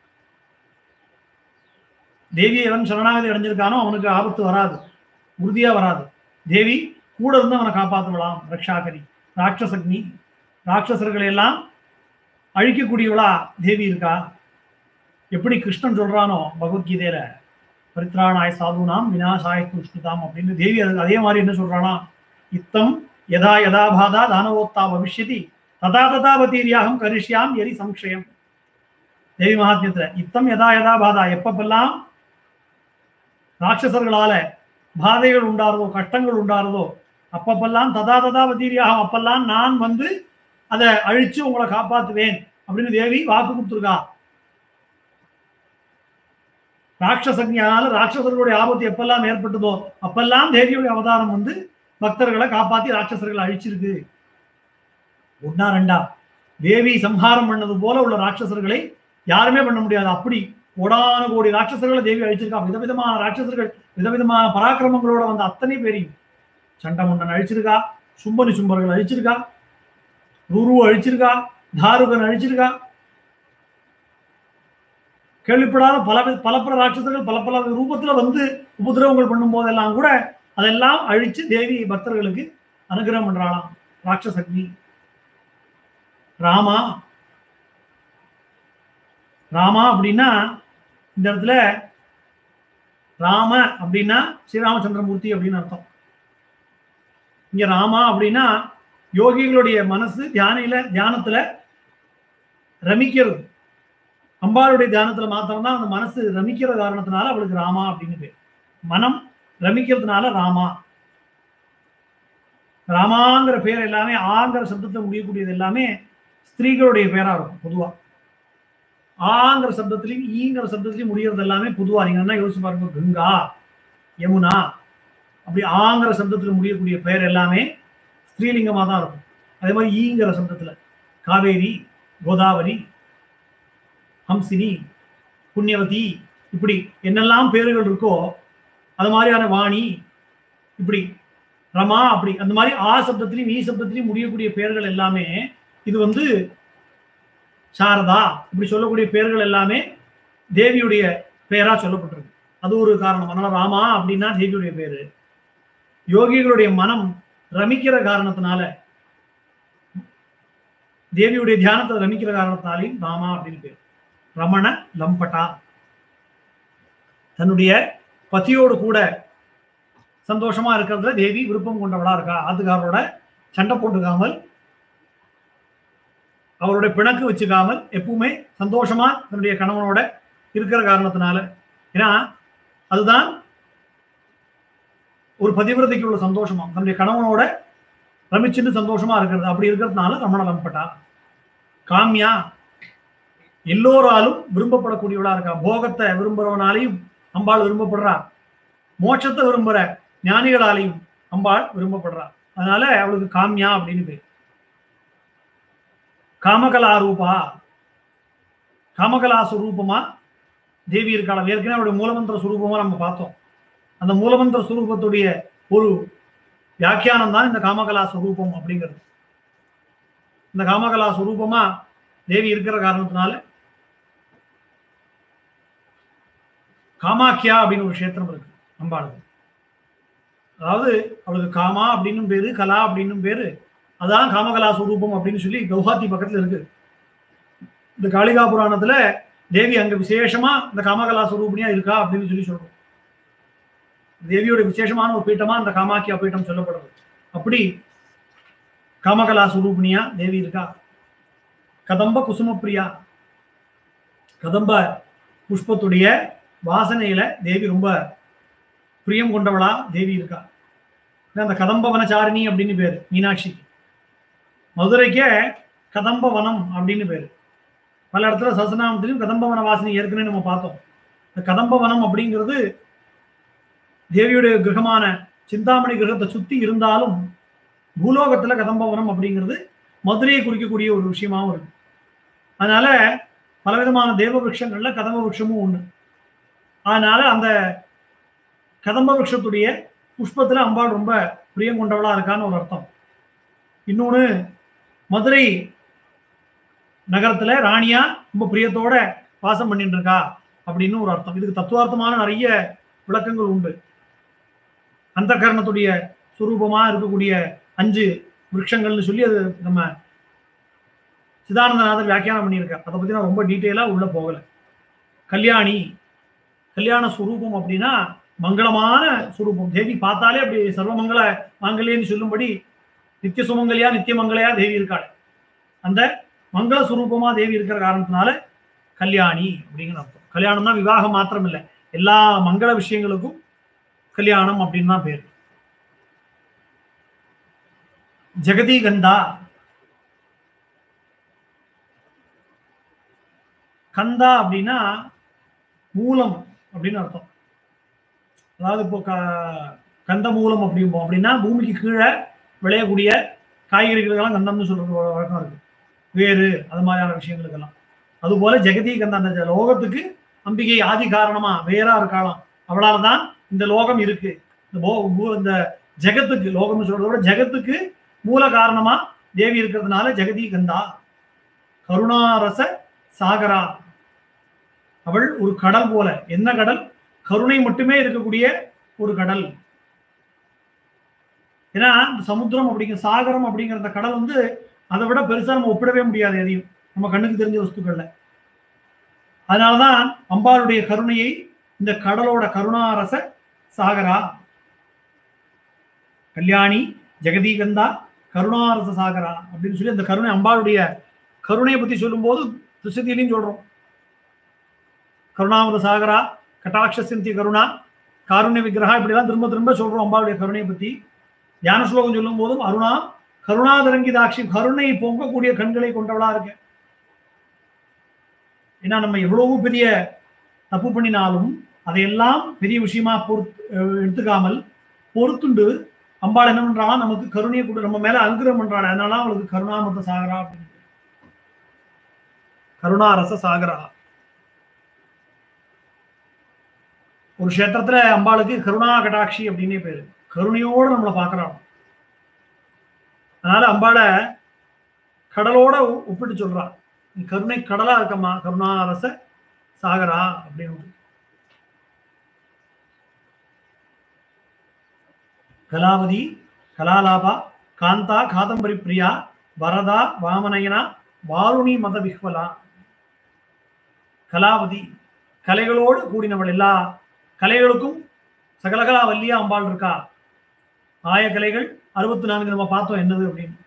தேவி அவன் சரணாகதி அடைஞ்சிருக்கானோ அவனுக்கு ஆபத்து வராது, உறுதியா வராது. தேவி கூட இருந்து அவனை காப்பாற்றலாம். ரக்ஷாகரி. ராட்சசக்னி, ராட்சசர்களை எல்லாம் அழிக்கக்கூடியவளா தேவி இருக்கா. எப்படி கிருஷ்ணன் சொல்றானோ பகவத்கீதையில பரித்ராணாய சாதுனாம் விநாசாய துஷ்டுதாம் அப்படின்னு, தேவி அதே மாதிரி என்ன சொல்றானா, இத்தம் யதா யதா பாதா தானவோத்தா பவிஷ்யதி ததா ததா பதீரியாகம் கரிஷ்யாம் எரி சம்சயம். தேவி மகாத்மியத்துல இத்தம் யதா யதா பாதா, எப்பப்பெல்லாம் ராட்சசர்களால பாதைகள் உண்டாருதோ, கஷ்டங்கள் உண்டாருதோ அப்பப்பெல்லாம் ததா ததா பதீரியாகம், அப்பெல்லாம் நான் வந்து அதை அழிச்சு உங்களை காப்பாத்துவேன் அப்படின்னு தேவி வாக்கு கொடுத்துருக்கா. ராட்சசக்னியால ராட்சசர்களுடைய ஆபத்து எப்பெல்லாம் ஏற்பட்டதோ அப்பெல்லாம் தேவியுடைய அவதாரம் வந்து பக்தர்களை காப்பாத்தி ராட்சசர்களை அழிச்சிருக்கு. ஒன்னா ரெண்டா, தேவி சம்ஹாரம் பண்ணது போல உள்ள ராட்சசர்களை யாருமே பண்ண முடியாது. அப்படி கோடான கோடி ராட்சசர்களை தேவி அழிச்சிருக்கா. விதவிதமான ராட்சசர்கள் விதவிதமான பராக்கிரமங்களோட வந்த அத்தனை பேரையும் சண்டமுண்டன் அழிச்சிருக்கா, சும்பனி சும்பர்கள் அழிச்சிருக்கா, ருருவை அழிச்சிருக்கா, தாருகன் அழிச்சிருக்கா. கேள்விப்படாத பல ராட்சசர்கள் பல ரூபத்துல வந்து உபதிரவங்கள் பண்ணும் போதெல்லாம் கூட அதெல்லாம் அழிச்சு தேவி பக்தர்களுக்கு அனுகிரகம் பண்றாளாம். ராட்சசக்னி. ராமா, ராமா அப்படின்னா இந்த இடத்துல ராம அப்படின்னா ஸ்ரீராமச்சந்திரமூர்த்தி அப்படின்னு அர்த்தம். இங்க ராமா அப்படின்னா யோகிகளுடைய மனசு தியானத்துல ரமிக்கிறது. அம்பாளுடைய தியானத்துல மாத்திரம்தான் அந்த மனசு ரமிக்கிற காரணத்தினால அவளுக்கு ராமா அப்படின்னு பேர். மனம் ரமிக்கிறதுனால ராமா. ராமாங்கிற பேர் எல்லாமே ஆங்கிற சப்தத்தை முடியக்கூடியது எல்லாமே ஸ்திரீகளுடைய பேரா இருக்கும் பொதுவா. ஆங்கிற சப்தத்திலையும் ஈங்கிற சப்தத்திலையும் முடியறது எல்லாமே பொதுவா. நீங்க என்ன யோசிச்சு பாருங்க, கங்கா, யமுனா, அப்படி ஆங்கிற சப்தத்துல முடியக்கூடிய பெயர் எல்லாமே ஸ்திரீலிங்கமா தான் இருக்கும். அதே மாதிரி ஈங்கிற சப்தத்துல காவேரி, கோதாவரி, ஹம்சினி, புண்ணியவதி, இப்படி என்னெல்லாம் பேர்கள் இருக்கோ அது மாதிரியான வாணி, இப்படி ரமா அப்படி அந்த மாதிரி ஆ சப்தத்திலையும் ஈ சப்தத்திலையும் முடியக்கூடிய பெயர்கள் எல்லாமே இது வந்து சாரதா இப்படி சொல்லக்கூடிய பெயர்கள் எல்லாமே தேவியுடைய பெயரா சொல்லப்பட்டிருக்கு. அது ஒரு காரணம். அதனால ராமா அப்படின்னா தேவியுடைய பேரு. யோகிகளுடைய மனம் ரமிக்கிற காரணத்தினால, தேவியுடைய தியானத்தை ரமிக்கிற காரணத்தினாலையும் ராமா அப்படின்னு பேர். ரமண லம்பட்டா, தன்னுடைய பத்தியோடு கூட சந்தோஷமா இருக்கிறதுல தேவி விருப்பம் கொண்டவளா இருக்கா. ஆத்துக்காரரோட சண்டை போட்டுக்காமல், அவருடைய பிணக்கு வச்சுக்காமல் எப்பவுமே சந்தோஷமா தன்னுடைய கணவனோட இருக்கிற காரணத்தினால. ஏன்னா அதுதான் ஒரு பதிவிரதைக்கு உள்ள சந்தோஷமா, தன்னுடைய கணவனோட ரமிச்சுட்டு சந்தோஷமா இருக்கிறது. அப்படி இருக்கிறதுனால ரமண லம்பட்டா. காமியா, எல்லோராலும் விரும்பப்படக்கூடியவளா இருக்கா. போகத்தை விரும்புறவனாலையும் அம்பாள் விரும்பப்படுறா, மோட்சத்தை விரும்புற ஞானிகளாலையும் அம்பாள் விரும்பப்படுறா. அதனால அவளுக்கு காமியா அப்படின்னு பேர். காமகலா ரூபா, காமகலா சுரூபமா தேவி இருக்காளம். ஏற்கனவே அவருடைய மூலமந்திர சுரூபமா நம்ம பார்த்தோம். அந்த மூலமந்திர சுரூபத்துடைய ஒரு வியாக்கியானம் தான் இந்த காமகலா சுரூபம் அப்படிங்கிறது. இந்த காமகலா சுரூபமா தேவி இருக்கிற காரணத்தினால காமாக்கியா அப்படின்னு ஒரு கஷேத்திரம் இருக்கு அம்பாளுக்கு. அதாவது அவளுக்கு காமா அப்படின்னு பேரு, கலா அப்படின்னு பேரு. அதான் காமகலா சுரூபம் அப்படின்னு சொல்லி கௌஹாத்தி பக்கத்துல இருக்கு. இந்த காளிகா புராணத்துல தேவி அங்க விசேஷமா இந்த காமகலா சுரூபிணியா இருக்கா அப்படின்னு சொல்லி சொல்றோம். தேவியோட விசேஷமான ஒரு பீட்டமா அந்த காமாக்கியா பீட்டம் சொல்லப்படுறது. அப்படி காமகலா சுரூபிணியா தேவி இருக்கா. கதம்ப குசுமப்பிரியா, கதம்ப புஷ்பத்துடைய வாசனையில தேவி ரொம்ப பிரியம் கொண்டவளா தேவி இருக்கா. அந்த கதம்பவனச்சாரிணி அப்படின்னு பேரு மீனாட்சி. மதுரைக்கே கதம்பவனம் அப்படின்னு பேரு. பல இடத்துல சசநாமத்திலையும் கதம்பவன வாசினி ஏற்கனவே நம்ம பார்த்தோம். இந்த கதம்பவனம் அப்படிங்கிறது தேவியுடைய கிரகமான சிந்தாமணி கிரகத்தை சுத்தி இருந்தாலும் பூலோகத்துல கதம்பவனம் அப்படிங்கிறது மதுரையை குறிக்கக்கூடிய ஒரு விஷயமாவும் இருக்கு. அதனால பலவிதமான தேவ விருட்சங்கள்ல கதம்ப விருட்சமும் ஒண்ணு. அதனால அந்த கதம்ப விருட்சத்துடைய புஷ்பத்துல அம்பாள் ரொம்ப பிரியம் கொண்டவளா இருக்கான்னு ஒரு அர்த்தம். இன்னொன்னு, மதுரை நகரத்துல ராணியா ரொம்ப பிரியத்தோட வாசம் பண்ணிட்டு இருக்கா அப்படின்னு ஒரு அர்த்தம். இதுக்கு தத்துவார்த்தமான நிறைய விளக்கங்கள் உண்டு. அந்த கரணத்துடைய சுரூபமா இருக்கக்கூடிய 5 விருட்சங்கள்னு சொல்லி அது நம்ம சிதானந்தநாதர் வியாக்கியானம் பண்ணியிருக்கார். அதை பத்தி நான் ரொம்ப டீட்டெயிலா உள்ள போகல. கல்யாணி, கல்யாண சுரூபம் அப்படின்னா மங்களமான சுரூபம். தேவி பார்த்தாலே அப்படி சர்வமங்கள மாங்கல்யன்னு சொல்லும்படி நித்திய சுமங்கலியா நித்திய மங்களையா தேவி இருக்காள். அந்த மங்கள சுரூபமா தேவி இருக்கிற காரணத்தினால கல்யாணி அப்படிங்கிற அர்த்தம். கல்யாணம்னா விவாகம் மாத்திரம் இல்லை, எல்லா மங்கள விஷயங்களுக்கும் கல்யாணம் அப்படின்னு தான் பேர். ஜெகதி கந்தா, கந்தா அப்படின்னா மூலம் அப்படின்னு அர்த்தம். அதாவது இப்போ கந்த மூலம் அப்படிம்போம். அப்படின்னா பூமிக்கு கீழே விளையக்கூடிய காய்கறிகளுக்கெல்லாம் கந்தம்னு சொல்றது வழக்கம் இருக்கு. வேறு அது மாதிரியான விஷயங்களுக்கெல்லாம். அதுபோல ஜெகதி கந்தா, அந்த லோகத்துக்கு அம்பிகை ஆதி காரணமா வேறா இருக்காளாம். அவளால் தான் இந்த லோகம் இருக்கு. இந்த ஜெகத்துக்கு, லோகம்னு சொல்றத விட ஜெகத்துக்கு மூல காரணமா தேவி இருக்கிறதுனால ஜெகதி கந்தா. கருணாரச சாகரா, அவள் ஒரு கடல் போல. என்ன கடல்? கருணை மட்டுமே இருக்கக்கூடிய ஒரு கடல். ஏன்னா சமுத்திரம் அப்படிங்கிற சாகரம் அப்படிங்கிற அந்த கடல் வந்து அதை விட பெருசா நம்ம ஒப்பிடவே முடியாது எதையும், நம்ம கண்ணுக்கு தெரிஞ்ச வஸ்துக்கள்ல. அதனாலதான் அம்பாளுடைய கருணையை இந்த கடலோட கருணாரச சாகரா, கல்யாணி ஜெகதீகந்தா கருணாரச சாகரா அப்படின்னு சொல்லி அந்த கருணை, அம்பாளுடைய கருணையை பத்தி சொல்லும் போது துசதியிலையும் சொல்றோம். கருணாமத சாகரா, கட்டாட்சசிந்தி கருணா, காருண்ய விக்கிரகா, இப்படிலாம் திரும்ப திரும்ப சொல்றோம் அம்பாளுடைய கருணையை பத்தி. தியான ஸ்லோகம் சொல்லும் போதும் அருணா கருணாதரங்கிதாட்சி, கருணை பொங்கக்கூடிய கண்களை கொண்டவளா இருக்க. ஏன்னா நம்ம எவ்வளவு பெரிய தப்பு பண்ணினாலும் அதையெல்லாம் பெரிய விஷயமா எடுத்துக்காமல் பொறுத்துண்டு அம்பாள் என்ன பண்றாளா, நமக்கு கருணையை கூட நம்ம மேல அனுகிரகம் பண்றாள். அதனால அவளுக்கு கருணாமத சாகரா அப்படின்னு, கருணாரச சாகரா. ஒரு கஷேத்திரத்துல அம்பாளுக்கு கருணா கடாட்சி அப்படின்னே பேரு. கருணையோடு நம்மளை பார்க்கறாள். அதனால அம்பாளை கடலோட ஒப்பிட்டு சொல்றான். நீ கருணை கடலா இருக்கம்மா, கருணாரச சாகரா அப்படின்னு. கலாவதி, கலாலாபா, காந்தா, காதம்பரி பிரியா, வரதா, வாமனயனா, வாருணி மத விஹ்வலா. கலாவதி கலைகளோடு கூடினவள், எல்லா கலைகளுக்கும் சகலகலா வல்லியா அம்பாள் இருக்கா. ஆய கலைகள் 64 நம்ம பார்த்தோம் என்னது அப்படின்னு.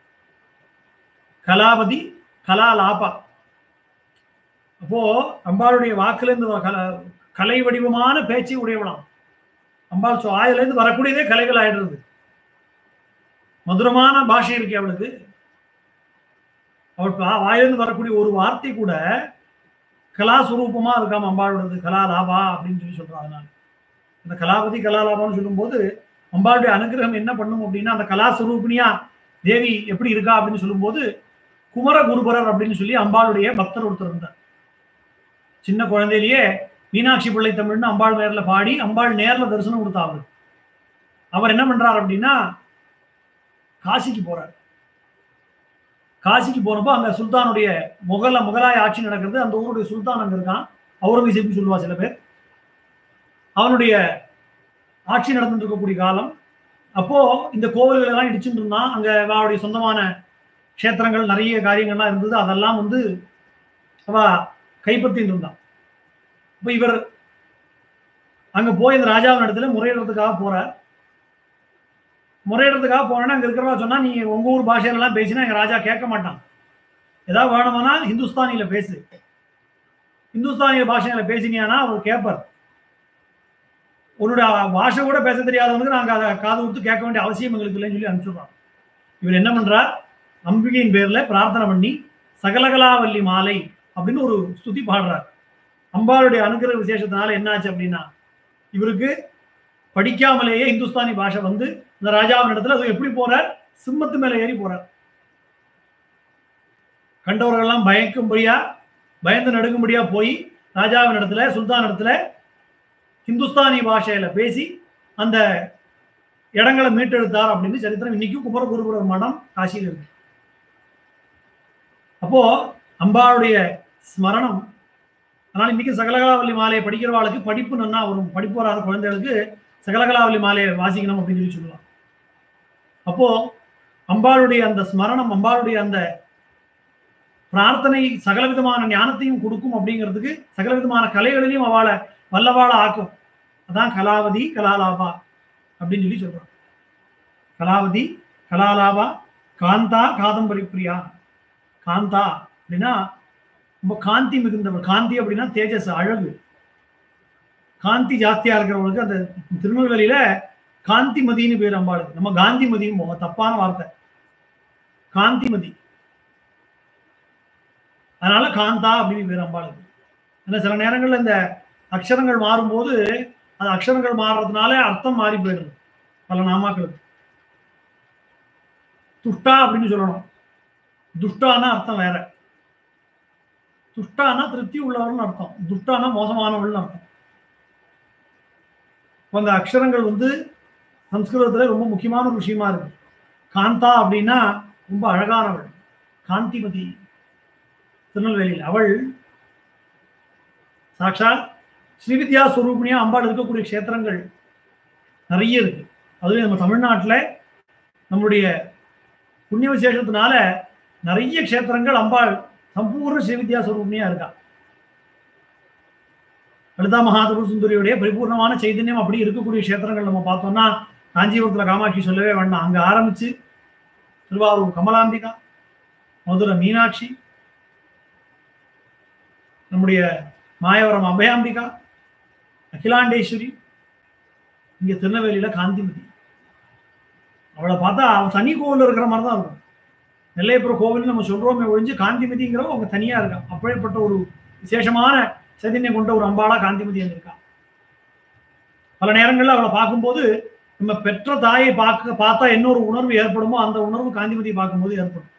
கலாவதி, கலாலாபா. அப்போ அம்பாளுடைய வாக்குல இருந்து கலை வடிவமான பேச்சை உடையவளாம் அம்பாள். ஆயில இருந்து வரக்கூடியதே கலைகள் ஆயிடுறது. மதுரமான பாஷை இருக்கு அவளுக்கு. அவள் வாயிலிருந்து வரக்கூடிய ஒரு வார்த்தை கூட கலாஸ்வரூபமா இருக்காம அம்பாளோடது. கலாலாபா அப்படின்னு சொல்லி சொல்றான். அதனால அந்த கலாவதி கலாலாபான்னு சொல்லும்போது அம்பாளுடைய அனுகிரகம் என்ன பண்ணும் அப்படின்னா, அந்த கலாஸ்வரூபினியா தேவி எப்படி இருக்கா அப்படின்னு சொல்லும்போது, குமர குருபரர் அப்படின்னு சொல்லி அம்பாளுடைய பக்தர் ஒருத்தர் இருந்தார். சின்ன குழந்தையிலேயே மீனாட்சி பிள்ளை தமிழ்னு அம்பாள் நேர்ல பாடி அம்பாள் நேர்ல தரிசனம் கொடுத்தா. அவர் என்ன பண்றார் அப்படின்னா, காசிக்கு போறார். காசிக்கு போனப்போ அங்க சுல்தானுடைய முகலாய ஆட்சி நடக்கிறது. அந்த ஊருடைய சுல்தான் அங்க இருக்கான். அவுரங்கசீப்னு சொல்லுவா சில பேர். அவனுடைய ஆட்சி நடந்துட்டு இருக்கக்கூடிய காலம். அப்போ இந்த கோவில்கள் எல்லாம் இடிச்சுட்டு இருந்தான். அங்க அவருடைய சொந்தமான கஷேத்திரங்கள் நிறைய காரியங்கள்லாம் இருந்தது. அதெல்லாம் வந்து அவ கைப்பற்றிட்டு இருந்தான். இப்போ இவர் அங்க போய் இந்த ராஜாவின் இடத்துல முறையிடுறதுக்காக போறார். முறையிடுறதுக்காக போனேன்னா அங்க இருக்கிறவா சொன்னா, நீ உங்க ஊர் பாஷையிலலாம் பேசினா எங்க ராஜா கேட்க மாட்டான். ஏதாவது வேணுமானா ஹிந்துஸ்தானியில பேசு. ஹிந்துஸ்தானிய பாஷையில பேசினியானா அவர் கேட்பார். உன்னோட பாஷை கூட பேச தெரியாதவனுக்கு நாங்க அதை காது விட்டு கேட்க வேண்டிய அவசியம் எங்களுக்கு இல்லைன்னு சொல்லி அனுப்பிச்சுடுறோம். இவர் என்ன பண்றார், அம்பிகையின் பேர்ல பிரார்த்தனை பண்ணி சகலகலாவல்லி மாலை அப்படின்னு ஒரு ஸ்துதி பாடுறார். அம்பாளுடைய அனுகிரக விசேஷத்தினால என்ன ஆச்சு அப்படின்னா, இவருக்கு படிக்காமலேயே இந்துஸ்தானி பாஷை வந்து இந்த ராஜாவின் இடத்துல அது எப்படி போறார், சிம்மத்து மேல ஏறி போறார். கண்டவர்கள்லாம் பயந்து நடுங்கும்படியா போய் ராஜாவின் இடத்துல சுல்தான் இடத்துல ஹிந்துஸ்தானி பாஷையில பேசி அந்த இடங்களை மீட்டெடுத்தார் அப்படின்னு சரித்திரம். இன்னைக்கும் குமரகுருபுரர் மடம் காசியில் இருக்கு. அப்போ அம்பாளுடைய ஸ்மரணம். அதனால இன்னைக்கு சகலகலாவல்லி மாலையை படிக்கிறவாளுக்கு படிப்பு நன்னா வரும். படிப்பு வராத குழந்தைகளுக்கு சகலகலாவல்லி மாலையை வாசிக்கணும் அப்படின்னு சொல்லி சொல்லுவாங்க. அப்போ அம்பாளுடைய அந்த ஸ்மரணம், அம்பாளுடைய அந்த பிரார்த்தனை சகலவிதமான ஞானத்தையும் கொடுக்கும் அப்படிங்கிறதுக்கு சகலவிதமான கலைகளிலையும் அவளை வல்லவாள ஆக்கும். அதான் கலாவதி கலாலாபா அப்படின்னு சொல்லி சொல்றோம். கலாவதி கலாலாபா, காந்தா காதம்பரி பிரியா. காந்தா அப்படின்னா ரொம்ப காந்தி மிகுந்தவர். காந்தி அப்படின்னா தேஜஸ், அழகு. காந்தி ஜாஸ்தியா இருக்கிறவங்களுக்கு அந்த திருநெல்வேலியில காந்திமதினு பேர் அம்பாளுக்கு. நம்ம காந்திமதியும் தப்பான வார்த்தை, காந்திமதி. அதனால காந்தா அப்படின்னு பேர் அம்பாளுக்கு. ஏன்னா சில நேரங்கள்ல இந்த அக்ஷரங்கள் மாறும்போது அது அக்ஷரங்கள் மாறுறதுனால அர்த்தம் மாறி போயிடுது பல நாமாக்களுக்கு. துஷ்டா அப்படின்னு சொல்லணும். துஷ்டானா அர்த்தம் வேற. துஷ்டானா திருப்தி உள்ளவள்னு அர்த்தம், துஷ்டானா மோசமானவள்னு அர்த்தம். அந்த அக்ஷரங்கள் வந்து சம்ஸ்கிருதத்துல ரொம்ப முக்கியமான ஒரு விஷயமா இருக்கு. காந்தா அப்படின்னா ரொம்ப அழகானவள், காந்திமதி. திருநெல்வேலியில் அவள் சாட்சாத் ஸ்ரீவித்யா ஸ்வரூபிணியா அம்பாள் இருக்கக்கூடிய கஷேத்திரங்கள் நிறைய இருக்கு. அதுவும் நம்ம தமிழ்நாட்டில் நம்மளுடைய புண்ணிய விசேஷத்தினால நிறைய கஷேத்திரங்கள் அம்பாள் சம்பூர்ண ஸ்ரீவித்யா ஸ்வரூபிணியா இருக்கா. லலிதா மகாதபுர சுந்தரியுடைய பரிபூர்ணமான சைதன்யம் அப்படி இருக்கக்கூடிய கஷேத்திரங்கள் நம்ம பார்த்தோம்னா, காஞ்சிபுரத்துல காமாட்சி சொல்லவே வேண்டாம். அங்க ஆரம்பிச்சு திருவாரூர் கமலாம்பிகா, மதுரை மீனாட்சி, நம்முடைய மாயவரம் அபயாம்பிகா, அகிலாண்டேஸ்வரி, இங்க திருநெல்வேலியில காந்திமதி. அவளை பார்த்தா அவன் தனி கோவில் இருக்கிற மாதிரி தான் இருக்கும். நெல்லையப்புறம் கோவில் நம்ம சொல்றோமே ஒழிஞ்சு காந்திமதிங்கிறவங்க அவங்க தனியா இருக்கா. அப்படிப்பட்ட ஒரு விசேஷமான சைதன்யம் கொண்ட ஒரு அம்பாளா காந்திமதி இருக்கா. பல நேரங்கள்ல அவளை பார்க்கும்போது நம்ம பெற்ற தாயை பார்த்தா என்ன ஒரு உணர்வு ஏற்படுமோ அந்த உணர்வு காந்திமதியை பார்க்கும்போது ஏற்படும்.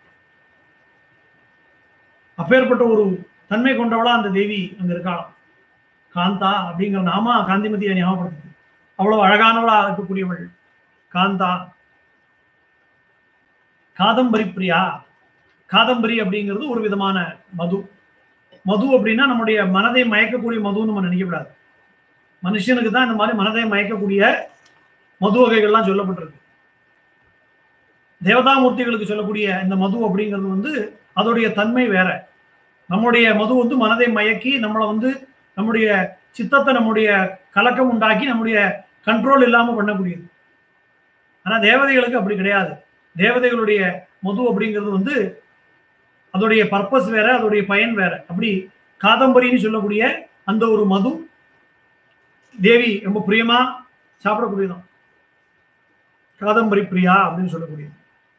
அப்பேற்பட்ட ஒரு தன்மை கொண்டவளா அந்த தேவி அங்க இருக்காளாம். காந்தா அப்படிங்கிற நாமா காந்திமதியை ஞாபகப்படுத்துது. அவ்வளவு அழகானவளா இருக்கக்கூடியவள் காந்தா. காதம்பரி பிரியா. காதம்பரி அப்படிங்கிறது ஒரு விதமான மது. மது அப்படின்னா நம்முடைய மனதை மயக்கக்கூடிய மதுன்னு நம்ம நினைக்கக்கூடாது. மனுஷனுக்கு தான் இந்த மாதிரி மனதை மயக்கக்கூடிய மது வகைகள்லாம் சொல்லப்பட்டிருக்கு. தேவதாமூர்த்திகளுக்கு சொல்லக்கூடிய இந்த மது அப்படிங்கிறது வந்து அதோடைய தன்மை வேற. நம்முடைய மது வந்து மனதை மயக்கி நம்மளை வந்து நம்முடைய சித்தத்தை நம்முடைய கலக்கம் உண்டாக்கி நம்முடைய கண்ட்ரோல் இல்லாம பண்ணக்கூடியது. ஆனா தேவதைகளுக்கு அப்படி கிடையாது. தேவதைகளுடைய மது அப்படிங்கிறது வந்து அதோடைய பர்பஸ் வேற, அதோடைய பயன் வேற. அப்படி காதம்பரின்னு சொல்லக்கூடிய அந்த ஒரு மது தேவி ரொம்ப பிரியமா சாப்பிடக்கூடியதான். காதம்பரி பிரியா அப்படின்னு சொல்லக்கூடியது.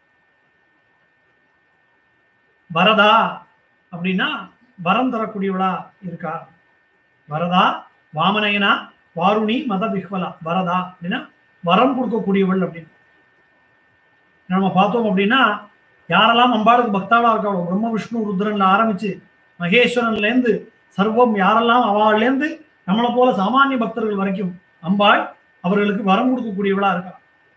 வரதா அப்படின்னா வரம் தரக்கூடியவளா இருக்கா. வரதா வாமனயனா வாருணி மத விஹ்வலா. வரதா அப்படின்னா வரம் கொடுக்கக்கூடியவள் அப்படின்னு நம்ம பார்த்தோம். அப்படின்னா யாரெல்லாம் அம்பாளுக்கு பக்தாவா இருக்காளோ, பிரம்ம விஷ்ணு ருத்ரன்ல ஆரம்பிச்சு மகேஸ்வரன்ல இருந்து சர்வம் யாரெல்லாம் அவள்லேருந்து நம்மளை போல சாமானிய பக்தர்கள் வரைக்கும் அம்பாள் அவர்களுக்கு வரம் கொடுக்கக்கூடியவளா இருக்கா.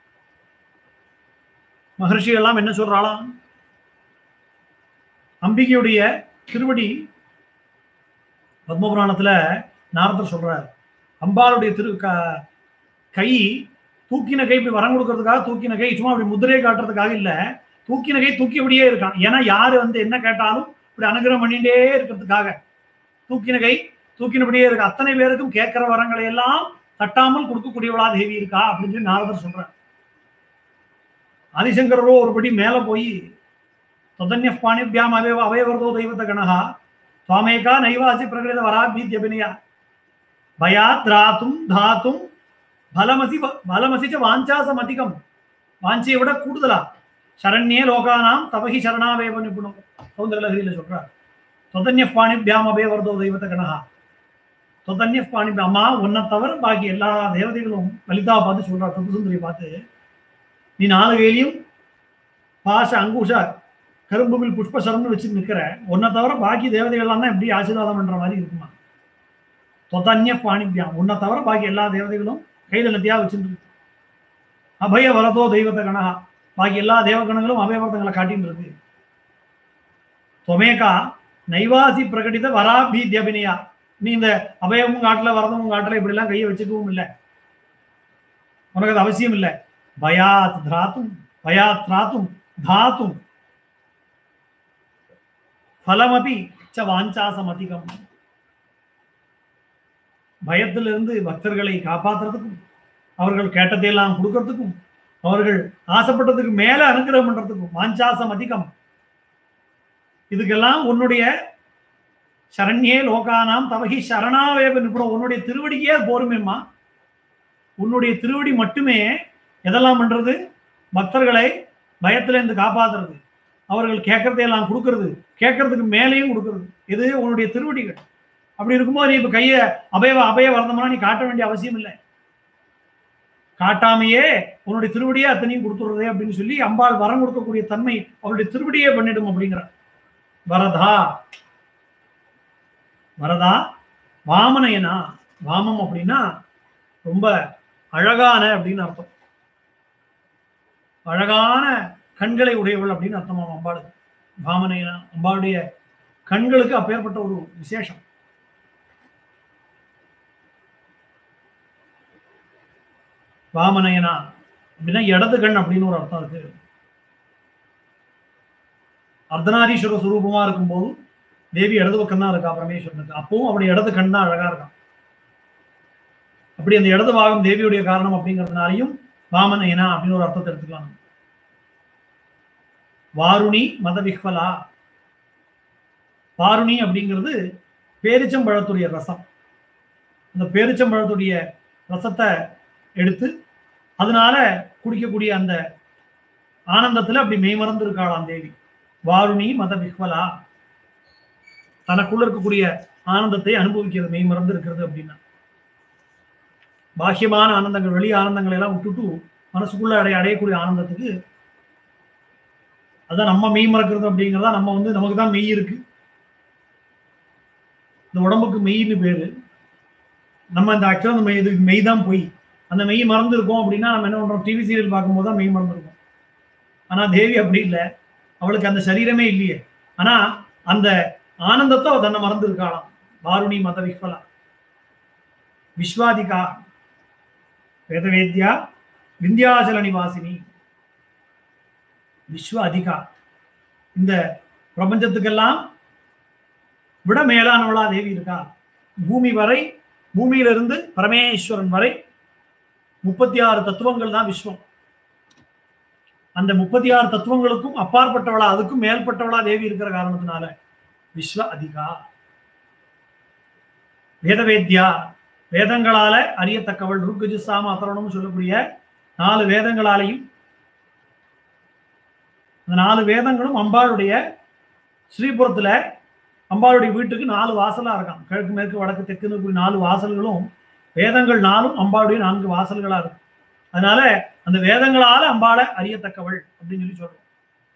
மகர்ஷிகள் எல்லாம் என்ன சொல்றாளாம், அம்பிகையுடைய திருவடி பத்மபுராணத்துல நாரதர் சொல்றார், அம்பாளுடைய கை தூக்கின கை இப்படி வரம் கொடுக்கறதுக்காக தூக்கின கை சும்மா அப்படி முதிரையை காட்டுறதுக்காக இல்ல, தூக்கின கை தூக்கியபடியே இருக்கான். ஏன்னா யாரு வந்து என்ன கேட்டாலும் இப்படி அனுகிரகம் பண்ணிட்டே இருக்கிறதுக்காக தூக்கின கை தூக்கினபடியே இருக்கு. அத்தனை பேருக்கும் கேட்கிற வரங்களை எல்லாம் தட்டாமல் கொடுக்கக்கூடியவளா தேவி இருக்கா அப்படின்னு சொல்லி நாரதர் சொல்றார். ஆதிசங்கரோ ஒருபடி மேல போய் தொதன்ய பாணிபியாம் அவயவர்தோ தெய்வத்த கணகா சுவாமேகா நைவாசி பிரகடித வராபீத்யபினியா பயாத் ராத்தும் தாத்தும் பலமசிச்ச வாஞ்சாசம் அதிகம். வாஞ்சியை விட கூடுதலா சரண்யே லோகானாம் தபகி சரணாவேவ நிபுணம் சௌந்தரலஹரியில சொல்றார். தொதன்ய பாணிபியாம் அவயவர்தோ தெய்வத்த கணகா. தொதன்ய பாணிபியாம் அம்மா உன்னை தவிர பாக்கி எல்லா தேவதைகளும் லலிதாவை பார்த்து சொல்றார், தத்துசுந்தரியை பார்த்து, நீ 4 கையிலையும் பாச அங்குஷ கரும்புவில் புஷ்பசரம்னு வச்சு நிற்கிற, உன்னை தவிர பாக்கி தேவதைகள்லாம் தான் எப்படி ஆசீர்வாதம் பண்ற மாதிரி இருக்குமா. தொதன்ய பாணிபியாம் உன்னை தவிர பாக்கி எல்லா தேவதைகளும் கையில நத்தியா வச்சுருக்கு. அபய வரதோ தெய்வத்த கணகா பாக்கி எல்லா தேவகணங்களும் அபயவரதங்களை காட்டின்னு இருக்கு. தொமேகா நைவாசி பிரகடித வராபீத்யபினியா நீ இந்த அபயமும் காட்டல வரதமும் காட்டல இப்படி எல்லாம் கையை வச்சுக்கவும் இல்லை, உனக்கு அது அவசியம் இல்லை. பயாத் திராத்தும் பயாத் திராத்தும் தாத்தும் பலமபி ச வாஞ்சாசம் அதிகம். பயத்திலிருந்து பக்தர்களை காப்பாற்றுறதுக்கும் அவர்கள் கேட்டதையெல்லாம் கொடுக்கறதுக்கும் அவர்கள் ஆசைப்பட்டதுக்கு மேல அனுகிரகம் பண்றதுக்கும் வாஞ்சாசம் அதிகம். இதுக்கெல்லாம் உன்னுடைய சரண்யே லோகானாம் தவகி சரணாவேவ நிபுணம் உன்னுடைய திருவடிக்கே போருமேம்மா. உன்னுடைய திருவடி மட்டுமே எதெல்லாம் பண்றது, பக்தர்களை பயத்துல இருந்து காப்பாத்துறது, அவர்கள் கேட்கறதையெல்லாம் கொடுக்கறது, கேட்கறதுக்கு மேலேயும் கொடுக்கறது, இது உன்னுடைய திருவடிகள். அப்படி இருக்கும்போது நீ இப்ப கையை அபய வரதம்னா நீ காட்ட வேண்டிய அவசியம் இல்லை. காட்டாமையே உன்னுடைய திருவடியே அத்தனையும் கொடுத்துடுறதே அப்படின்னு சொல்லி அம்பாள் வரம் கொடுக்கக்கூடிய தன்மை அவருடைய திருவடியே பண்ணிடும் அப்படிங்கிறார். வரதா வரதா வாமனயனா. வாமம் அப்படின்னா ரொம்ப அழகான அப்படின்னு அர்த்தம். அழகான கண்களை உடையவள் அப்படின்னு அர்த்தமாம் அம்பாளுக்கு. வாமனயனா அம்பாளுடைய கண்களுக்கு அப்பேற்பட்ட ஒரு விசேஷம். வாமனயனா அப்படின்னா இடது கண் அப்படின்னு ஒரு அர்த்தம் இருக்கு. அர்த்தநாரீஸ்வர சுரூபமா இருக்கும்போது தேவி இடது பக்கம் தான் இருக்கா பரமேஸ்வரனுக்கு. அப்பவும் அப்படி இடது கண் தான் அழகா இருக்கான். அப்படி அந்த இடது பாகம் தேவியுடைய காரணம் அப்படிங்கிறதுனாலையும் வாமனயனா அப்படின்னு ஒரு அர்த்தத்தை எடுத்துக்கலாம். வாருணி மத விஹ்வலா. வாருணி அப்படிங்கிறது பேரிச்சம்பழத்துடைய ரசம். அந்த பேரிச்சம்பழத்துடைய ரசத்தை எடுத்து அதனால குடிக்கக்கூடிய அந்த ஆனந்தத்துல அப்படி மெய்மறந்து இருக்காளாம் தேவி. வாருணி மத விஹ்வலா. தனக்குள்ள இருக்கக்கூடிய ஆனந்தத்தை அனுபவிக்கிறது, மெய்மறந்து இருக்கிறது அப்படின்னா. பாக்கியமான ஆனந்தங்கள் வெளி ஆனந்தங்களை எல்லாம் விட்டுட்டு மனசுக்குள்ள அடையக்கூடிய ஆனந்தத்துக்கு அதான் நம்ம மெய் மறக்கிறது அப்படிங்கிறதா. நம்ம வந்து நமக்கு தான் மெய் இருக்கு, இந்த உடம்புக்கு மெய்ன்னு பேரு. நம்ம இந்த ஆக்சுவலா அந்த இதுக்கு மெய் தான் போய் அந்த மெய் மறந்து இருக்கோம் அப்படின்னா நம்ம என்ன பண்றோம், டிவி சீரியல் பார்க்கும்போது தான் மெய் மறந்துருக்கோம். ஆனா தேவி அப்படி இல்லை, அவளுக்கு அந்த சரீரமே இல்லையே. ஆனா அந்த ஆனந்தத்தை அவ தன்னை மறந்து இருக்காளாம். வாருணி மத விஃபலா விஸ்வாதிகா வேதவேத்யா விந்தியாச்சல நிவாசினி விஸ்வ அதிகா, இந்த பிரபஞ்சத்துக்கெல்லாம் விட மேலானவளா தேவி இருக்கா. பூமி வரை, பூமியிலிருந்து பரமேஸ்வரன் வரை 36 தத்துவங்கள் தான் விஸ்வம். அந்த 36 தத்துவங்களுக்கும் அப்பாற்பட்டவளா, அதுக்கும் மேல்பட்டவளா தேவி இருக்கிற காரணத்தினால விஸ்வ அதிகா. வேதவேத்யா, வேதங்களால அறியத்தக்கவள். ருக்குஜு சாம அதர்வணம்னு சொல்லக்கூடிய 4 வேதங்களாலையும், அந்த 4 வேதங்களும் அம்பாளுடைய ஸ்ரீபுரத்துல அம்பாளுடைய வீட்டுக்கு 4 வாசலா இருக்கான். கிழக்கு மேற்கு வடக்கு தெற்கு 4 வாசல்களும் வேதங்கள் 4ம் அம்பாளுடைய 4 வாசல்களா இருக்கு. அதனால அந்த வேதங்களால அம்பாளை அறியத்தக்கவள் அப்படின்னு சொல்லி சொல்றோம்.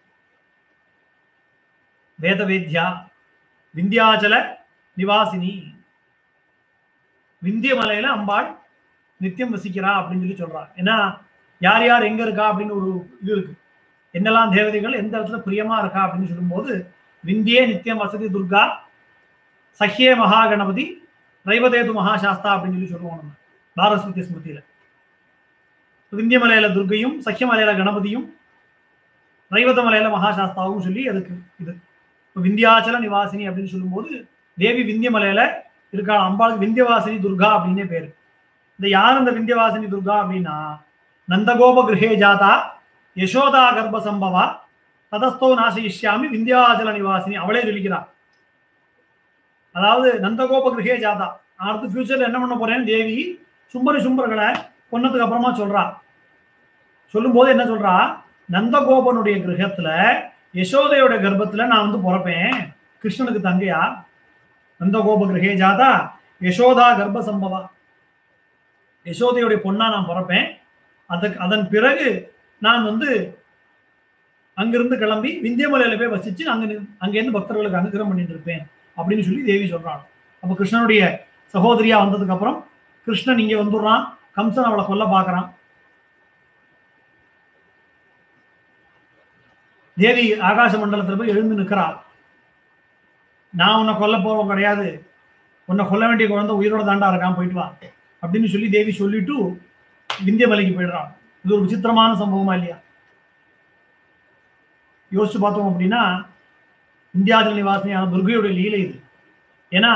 வேதவேத்யா விந்தியாச்சல நிவாசினி, விந்திய மலையில அம்பாள் நித்தியம் வசிக்கிறா அப்படின்னு சொல்லி சொல்றா. ஏன்னா யார் யார் எங்க இருக்கா அப்படின்னு ஒரு இது இருக்கு. என்னெல்லாம் தேவதைகள் எந்த இடத்துல பிரியமா இருக்கா அப்படின்னு சொல்லும்போது, விந்தியே நித்தியம் வசதி துர்கா, சஹ்யே மகாகணபதி, ரைவதேது மகாசாஸ்தா அப்படின்னு சொல்லி சொல்லுவோம் நம்ம பாரஸ்வதி ஸ்மிருதியில. விந்தியமலையில துர்கையும், சஹ்யமலையில கணபதியும், ரைவத மலையில மகாசாஸ்தாவும் சொல்லி அதுக்கு இது. விந்தியாச்சல நிவாசினி அப்படின்னு சொல்லும்போது தேவி விந்தியமலையில இருக்கா. அம்பாளுக்கு விந்தியவாசினி துர்கா அப்படின்னே பேரு. இந்த யார் இந்த விந்தியவாசினி துர்கா அப்படின்னா, நந்தகோப கிரகே ஜாதா யசோதா கர்ப்ப சம்பவா ததஸ்தோ நாசயிஷ்யாமி விந்தியாச்சல நிவாசினி, அவளே சொல்லிக்கிறார். அதாவது நந்தகோப கிரகே ஜாதா, அடுத்து ஃபியூச்சர்ல என்ன பண்ண போறேன்னு தேவி சும்பர்களை கொன்னதுக்கு அப்புறமா சொல்றா. சொல்லும் போது என்ன சொல்றா, நந்தகோபனுடைய கிரகத்துல யசோதையோட கர்ப்பத்துல நான் வந்து பிறப்பேன், கிருஷ்ணனுக்கு தங்கையா. நந்தகோப கிரகே ஜாதா யசோதா கர்ப்ப சம்பவா, யசோதையுடைய பொண்ணா நான் பிறப்பேன். அதன் பிறகு நான் வந்து அங்கிருந்து கிளம்பி விந்தியமலையில போய் வசிச்சு அங்கிருந்து பக்தர்களுக்கு அனுகிரகம் பண்ணிட்டு இருப்பேன் அப்படின்னு சொல்லி தேவி சொல்றாங்க. அப்ப கிருஷ்ணனுடைய சகோதரியா வந்ததுக்கு அப்புறம் கிருஷ்ணன் இங்க வந்துடுறான். கம்சன் அவளை கொல்ல பாக்குறான். தேவி ஆகாச மண்டலத்துல போய் எழுந்து நிற்கிறாள். நான் உன்னை கொல்ல போறோம் கிடையாது, உன்னை கொல்ல வேண்டிய குழந்தை உயிரோட தாண்டா இருக்கான், போயிட்டு வா அப்படின்னு சொல்லி தேவி சொல்லிட்டு விந்தியமலைக்கு போயிடுறான். இது ஒரு விசித்திரமான சம்பவமா இல்லையா? யோசிச்சு பார்த்தோம் அப்படின்னா விந்தியாச்சல நிவாசினியான துர்கையுடைய லீலை இது. ஏன்னா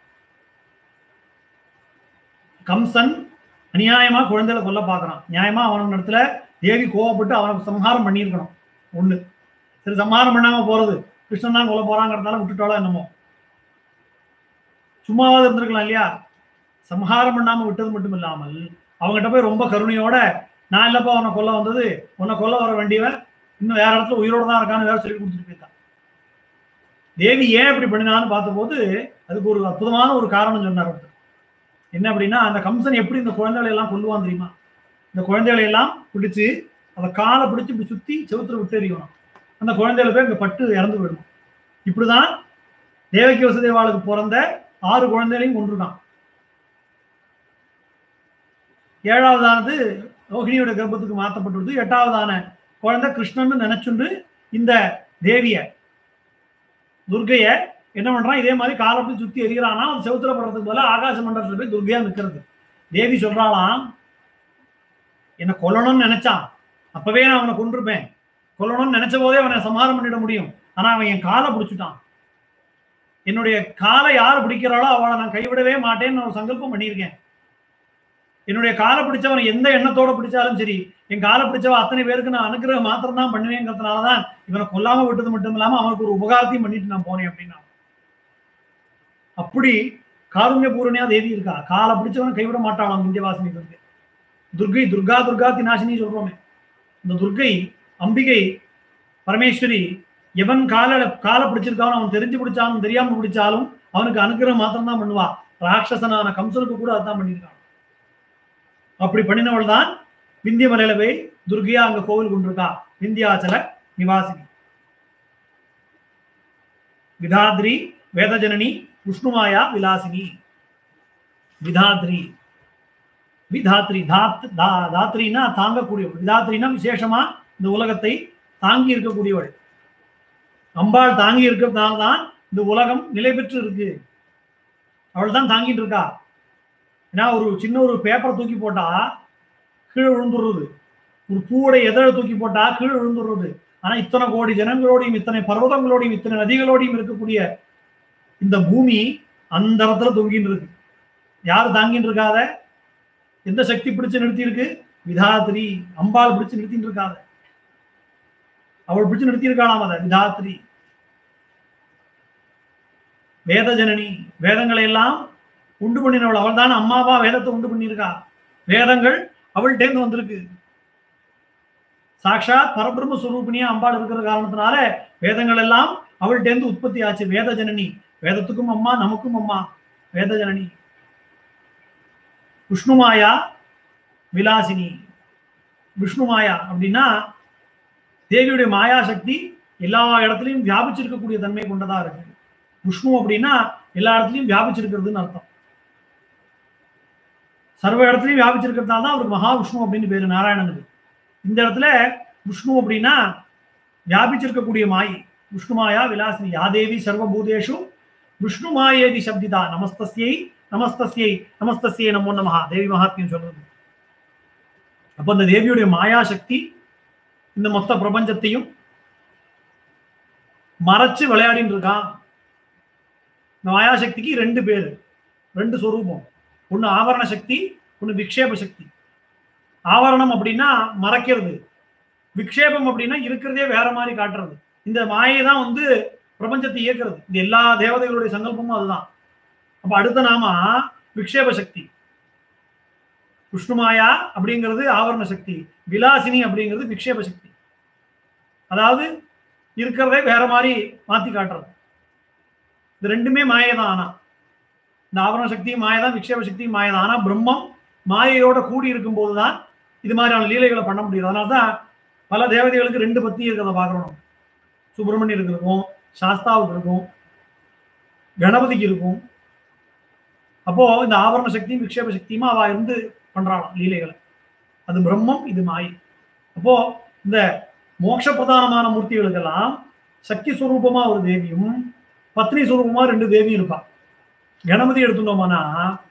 கம்சன் அநியாயமா குழந்தைகளை கொல்ல பார்க்கறான். நியாயமா அவன் இடத்துல தேவி கோவப்பட்டு அவனை சம்ஹாரம் பண்ணியிருக்கணும். ஒண்ணு, சரி சம்ஹாரம் பண்ணாம போறது, கிருஷ்ணன் தான் கொல்ல போறாங்கிறதுனால விட்டுட்டாலும் என்னமோ, சும்மாவது இருந்திருக்கலாம் இல்லையா? சம்ஹாரம் பண்ணாம விட்டது மட்டும் இல்லாமல் அவங்ககிட்ட போய் ரொம்ப கருணையோட, நான் இல்லப்பா உன்னை கொல்ல வந்தது, உன்னை கொல்ல வர வேண்டியவன் இன்னும் வேற இடத்துல உயிரோட தான் இருக்கான்னு வேற சொல்லி கொடுத்துட்டு போயிருக்கான். தேவி ஏன் இப்படி பண்ணினான்னு பார்த்தபோது அதுக்கு ஒரு அற்புதமான ஒரு காரணம் சொன்னார். என்ன அப்படின்னா, அந்த கம்சன் எப்படி இந்த குழந்தைகளை எல்லாம் கொல்லுவான் தெரியுமா? இந்த குழந்தைகளை எல்லாம் பிடிச்சு அதை காலை பிடிச்சு இப்படி சுத்தி செவுத்துல விட்டு எறியணும். அந்த குழந்தைகளை போய் இங்க பட்டு இறந்து போயிடும். இப்படிதான் தேவகி வசுதேவாளுக்கு பிறந்த 6 குழந்தைகளையும் கொண்டிருக்கான். 7வதானது ரோஹிணியோட கர்ப்பத்துக்கு மாற்றப்பட்டுள்ளது. 8வதான குழந்தை கிருஷ்ணன் நினைச்சுண்டு இந்த தேவிய துர்கைய என்ன பண்றான், இதே மாதிரி காலப்படி சுத்தி எரிகிறானா. அது செவுத்துல படுறதுக்கு போல ஆகாச மண்டலத்துல போய் துர்கையா நிற்கிறது. தேவி சொல்றாளாம், என்னை கொல்லணும்னு நினைச்சான், அப்பவே நான் அவனை கொண்டிருப்பேன். கொல்லணும்னு நினைச்ச போதே அவனை சம்ஹாரம் பண்ணிட முடியும். ஆனா அவன் என் காலை பிடிச்சுட்டான். என்னுடைய காலை யார் பிடிக்கிறாளோ அவளை நான் கைவிடவே மாட்டேன்னு ஒரு சங்கல்பம் பண்ணியிருக்கேன். என்னுடைய காலை பிடிச்சவன் எந்த எண்ணத்தோட பிடிச்சாலும் சரி, என் காலை பிடிச்சவ அத்தனை பேருக்கு நான் அனுகிரகம் மாத்திரம் தான் பண்ணுவேங்கிறதுனாலதான் இவனை கொல்லாம விட்டது மட்டும் இல்லாம அவனுக்கு ஒரு உபகாரத்தையும் பண்ணிட்டு நான் போனேன் அப்படின்னா. அப்படி காருண்ய பூரணியா தேவி இருக்கா. காலை பிடிச்சவனை கைவிட மாட்டாளாம் விந்தியவாசினி துர்கை. துர்கை துர்கா துர்காதி நாசினி சொல்றோமே, இந்த துர்கை அம்பிகை பரமேஸ்வரி எவன் காலை பிடிச்சிருக்காலும் அவன் தெரிஞ்சு பிடிச்சாலும் தெரியாம பிடிச்சாலும் அவனுக்கு அனுகிரகம் மாத்திரம் தான் பண்ணுவா. ராட்சசனான கம்சனுக்கு கூட அதுதான் பண்ணியிருக்கான். அப்படி பண்ணினவள் தான் விந்தியமலையில போய் துர்கையா அங்க கோவில் கொண்டிருக்கா. விந்தியாச்சல நிவாசினி விதாத்ரி வேதஜனனி விஷ்ணுமாயா விலாசினி. விதாத்ரி விதாத்ரி தாத்ரினா தாங்கக்கூடிய, விதாத்ரினா விசேஷமா இந்த உலகத்தை தாங்கி இருக்கக்கூடியவள். அம்பாள் தாங்கி இருக்கிறதுனால்தான் இந்த உலகம் நிலை பெற்று இருக்கு. அவள் தான் தாங்கிட்டு இருக்கா. ஏன்னா ஒரு சின்ன ஒரு பேப்பரை தூக்கி போட்டா கீழே விழுந்துடுறது, ஒரு பூவோடைய எதழை தூக்கி போட்டா கீழே விழுந்துடுறது. ஆனா இத்தனை கோடி ஜனங்களோடையும் இத்தனை பர்வதங்களோடையும் இத்தனை நதிகளோடையும் இருக்கக்கூடிய இந்த பூமி அந்த இடத்துல தொங்கின்னு இருக்கு. யாரு தாங்கின்னு இருக்காத? எந்த சக்தி பிடிச்சு நிறுத்தி இருக்கு? விதாத்திரி அம்பாள் பிடிச்சு நிறுத்திட்டு இருக்காத, அவள் பிடிச்சு நிறுத்தி இருக்காளாம். அத விதாத்திரி வேத ஜனனி, வேதங்களை எல்லாம் உண்டு பண்ணினவள் அவள் தான். அம்மாவா வேதத்தை உண்டு பண்ணியிருக்கா. வேதங்கள் அவள்கிட்டேருந்து வந்திருக்கு. சாட்சாத் பரபிரம்ம ஸ்வரூபிணியா அம்பாள் இருக்கிற காரணத்தினால வேதங்கள் எல்லாம் அவள்கிட்டேருந்து உற்பத்தி ஆச்சு. வேத ஜனனி, வேதத்துக்கும் அம்மா நமக்கும் அம்மா வேத ஜனனி. விஷ்ணுமாயா விலாசினி. விஷ்ணுமாயா அப்படின்னா தேவியுடைய மாயா சக்தி எல்லா இடத்துலையும் வியாபிச்சிருக்கக்கூடிய தன்மை கொண்டதா இருக்கு. விஷ்ணு அப்படின்னா எல்லா இடத்துலையும் வியாபிச்சிருக்கிறதுன்னு அர்த்தம். சர்வ இடத்துலையும் வியாபிச்சிருக்கிறதுனால தான் அவருக்கு மகாவிஷ்ணு அப்படின்னு பேரு நாராயணனுக்கு. இந்த இடத்துல விஷ்ணு அப்படின்னா வியாபிச்சிருக்கக்கூடிய மாயை. விஷ்ணுமாயா விலாசினி. யாதேவி சர்வபூதேஷு விஷ்ணு மாயேதி சப்திதா. நமஸ்தஸ்யை நமஸ்தஸ்யை நமஸ்தஸ்யை நமோ நமஹா. தேவி மகாத்மியம் சொல்றது. அப்ப அந்த தேவியுடைய மாயா சக்தி இந்த மொத்த பிரபஞ்சத்தையும் மறைச்சு விளையாடின்னு இருக்கான். இந்த மாயாசக்திக்கு ரெண்டு பேரு, ரெண்டு சொரூபம். ஒண்ணு ஆவரண சக்தி, ஒண்ணு விக்ஷேப சக்தி. ஆவரணம் அப்படின்னா மறைக்கிறது, விக்ஷேபம் அப்படின்னா இருக்கிறதே வேற மாதிரி காட்டுறது. இந்த மாயை தான் வந்து பிரபஞ்சத்தை இயக்குறது. இந்த எல்லா தேவதைகளுடைய சங்கல்பமும் அதுதான். அப்ப அடுத்த நாமா விக்ஷேப சக்தி. விஷ்ணுமாயா அப்படிங்கிறது ஆவரண சக்தி, விலாசினி அப்படிங்கிறது விக்ஷேப சக்தி. அதாவது இருக்கிறதே வேற மாதிரி மாத்தி காட்டுறது. இது ரெண்டுமே மாயை தான். ஆனா இந்த ஆவரண சக்தியும் மாயதான், விக்ஷேப சக்தியும் மாயதான். ஆனா பிரம்மம் மாயையோட கூடி இருக்கும் போதுதான் இது மாதிரியான லீலைகளை பண்ண முடியும். அதனால்தான் பல தேவதைகளுக்கு ரெண்டு பத்தி இருக்கிறத பார்க்கணும். சுப்பிரமணியருக்கு இருக்கும், சாஸ்தாவுக்கு இருக்கும், கணபதிக்கு இருக்கும். அப்போ இந்த ஆவரண சக்தியும் விக்ஷேப சக்தியுமா அவ இருந்து பண்றாளாம் லீலைகளை. அது பிரம்மம், இது மாயை. அப்போ இந்த மோட்ச பிரதானமான மூர்த்திகளுக்கெல்லாம் சக்தி சுரூபமா ஒரு தேவியும் பத்னி சுரூபமா ரெண்டு தேவியும் இருப்பா. கணபதி எடுத்துட்டோம்னா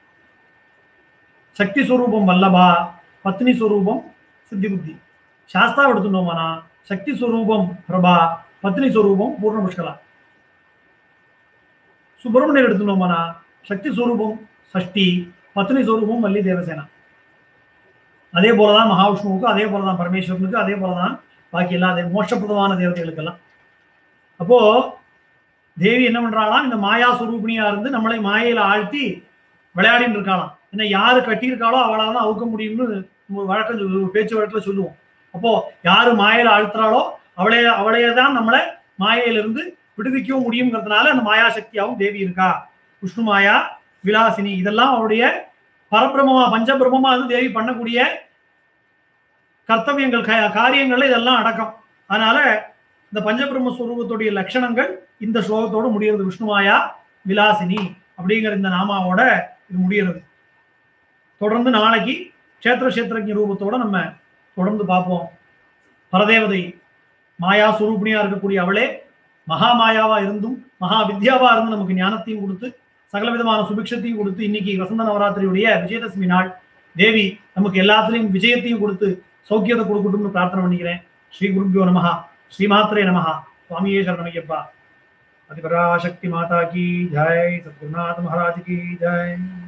சக்தி சுரூபம் வல்லபா, பத்னி சுரூபம் சித்தி புத்தி. சாஸ்தா எடுத்துட்டோம்னா சக்தி சுரூபம் பிரபா, பத்னி சுரூபம் பூர்ண புஷ்கலா. சுப்பிரமணியர் எடுத்துட்டோம்னா சக்தி சுரூபம் சஷ்டி, பத்னி சுரூபம் வள்ளி தேவசேனா. அதே போலதான் மகாவிஷ்ணுவுக்கு, அதே போலதான் பரமேஸ்வரனுக்கு, அதே போலதான் பாக்கி எல்லா மோட்சப்பிரதமான தேவதைகளுக்கெல்லாம். அப்போ தேவி என்ன பண்றாளாம்? இந்த மாயா சுரூபிணியா இருந்து நம்மளை மாயையில ஆழ்த்தி விளையாடின்னு இருக்காளாம். ஏன்னா யாரு கட்டியிருக்காளோ அவளால் தான் அவுக்க முடியும்னு வழக்கம் பேச்சு வழக்கில் சொல்லுவோம். அப்போ யாரு மாயையில ஆழ்த்துறாளோ அவளையே தான் நம்மளை மாயையிலிருந்து விடுவிக்கவும் முடியுங்கிறதுனால அந்த மாயா சக்தியாவும் தேவி இருக்கா. விஷ்ணு மாயா விலாசினி இதெல்லாம் அவருடைய பரபிரமமா பஞ்சபிரமமா வந்து தேவி பண்ணக்கூடிய கர்த்தவியங்கள் காரியங்கள்ல இதெல்லாம் அடக்கம். அதனால இந்த பஞ்சபிரம்ம ஸ்வரூபத்துடைய லட்சணங்கள் இந்த ஸ்லோகத்தோடு முடிகிறது. விஷ்ணுமாயா விலாசினி அப்படிங்கிற இந்த நாமாவோட இது முடிகிறது. தொடர்ந்து நாளைக்கு கஷேத்திரஜ ரூபத்தோட நம்ம தொடர்ந்து பார்ப்போம். பரதேவதை மாயா சுரூபிணியா இருக்கக்கூடிய அவளே மகா மாயாவா இருந்தும் மகா வித்யாவா இருந்து நமக்கு ஞானத்தையும் கொடுத்து சகல விதமான சுபிக்ஷத்தையும் கொடுத்து இன்னைக்கு வசந்த நவராத்திரியுடைய விஜயதசமி நாள் தேவி நமக்கு எல்லாத்திலையும் விஜயத்தையும் கொடுத்து சௌக்கியத்தை கொடுக்கட்டும்னு பிரார்த்தனை பண்ணிக்கிறேன். ஸ்ரீ குருபியோ நமஹா. श्रीमात्रे नमः. स्वामी शरणमय्यप्पा. आदिपराशक्ति माता की जय. सद्गुरुनाथ महाराज की जय.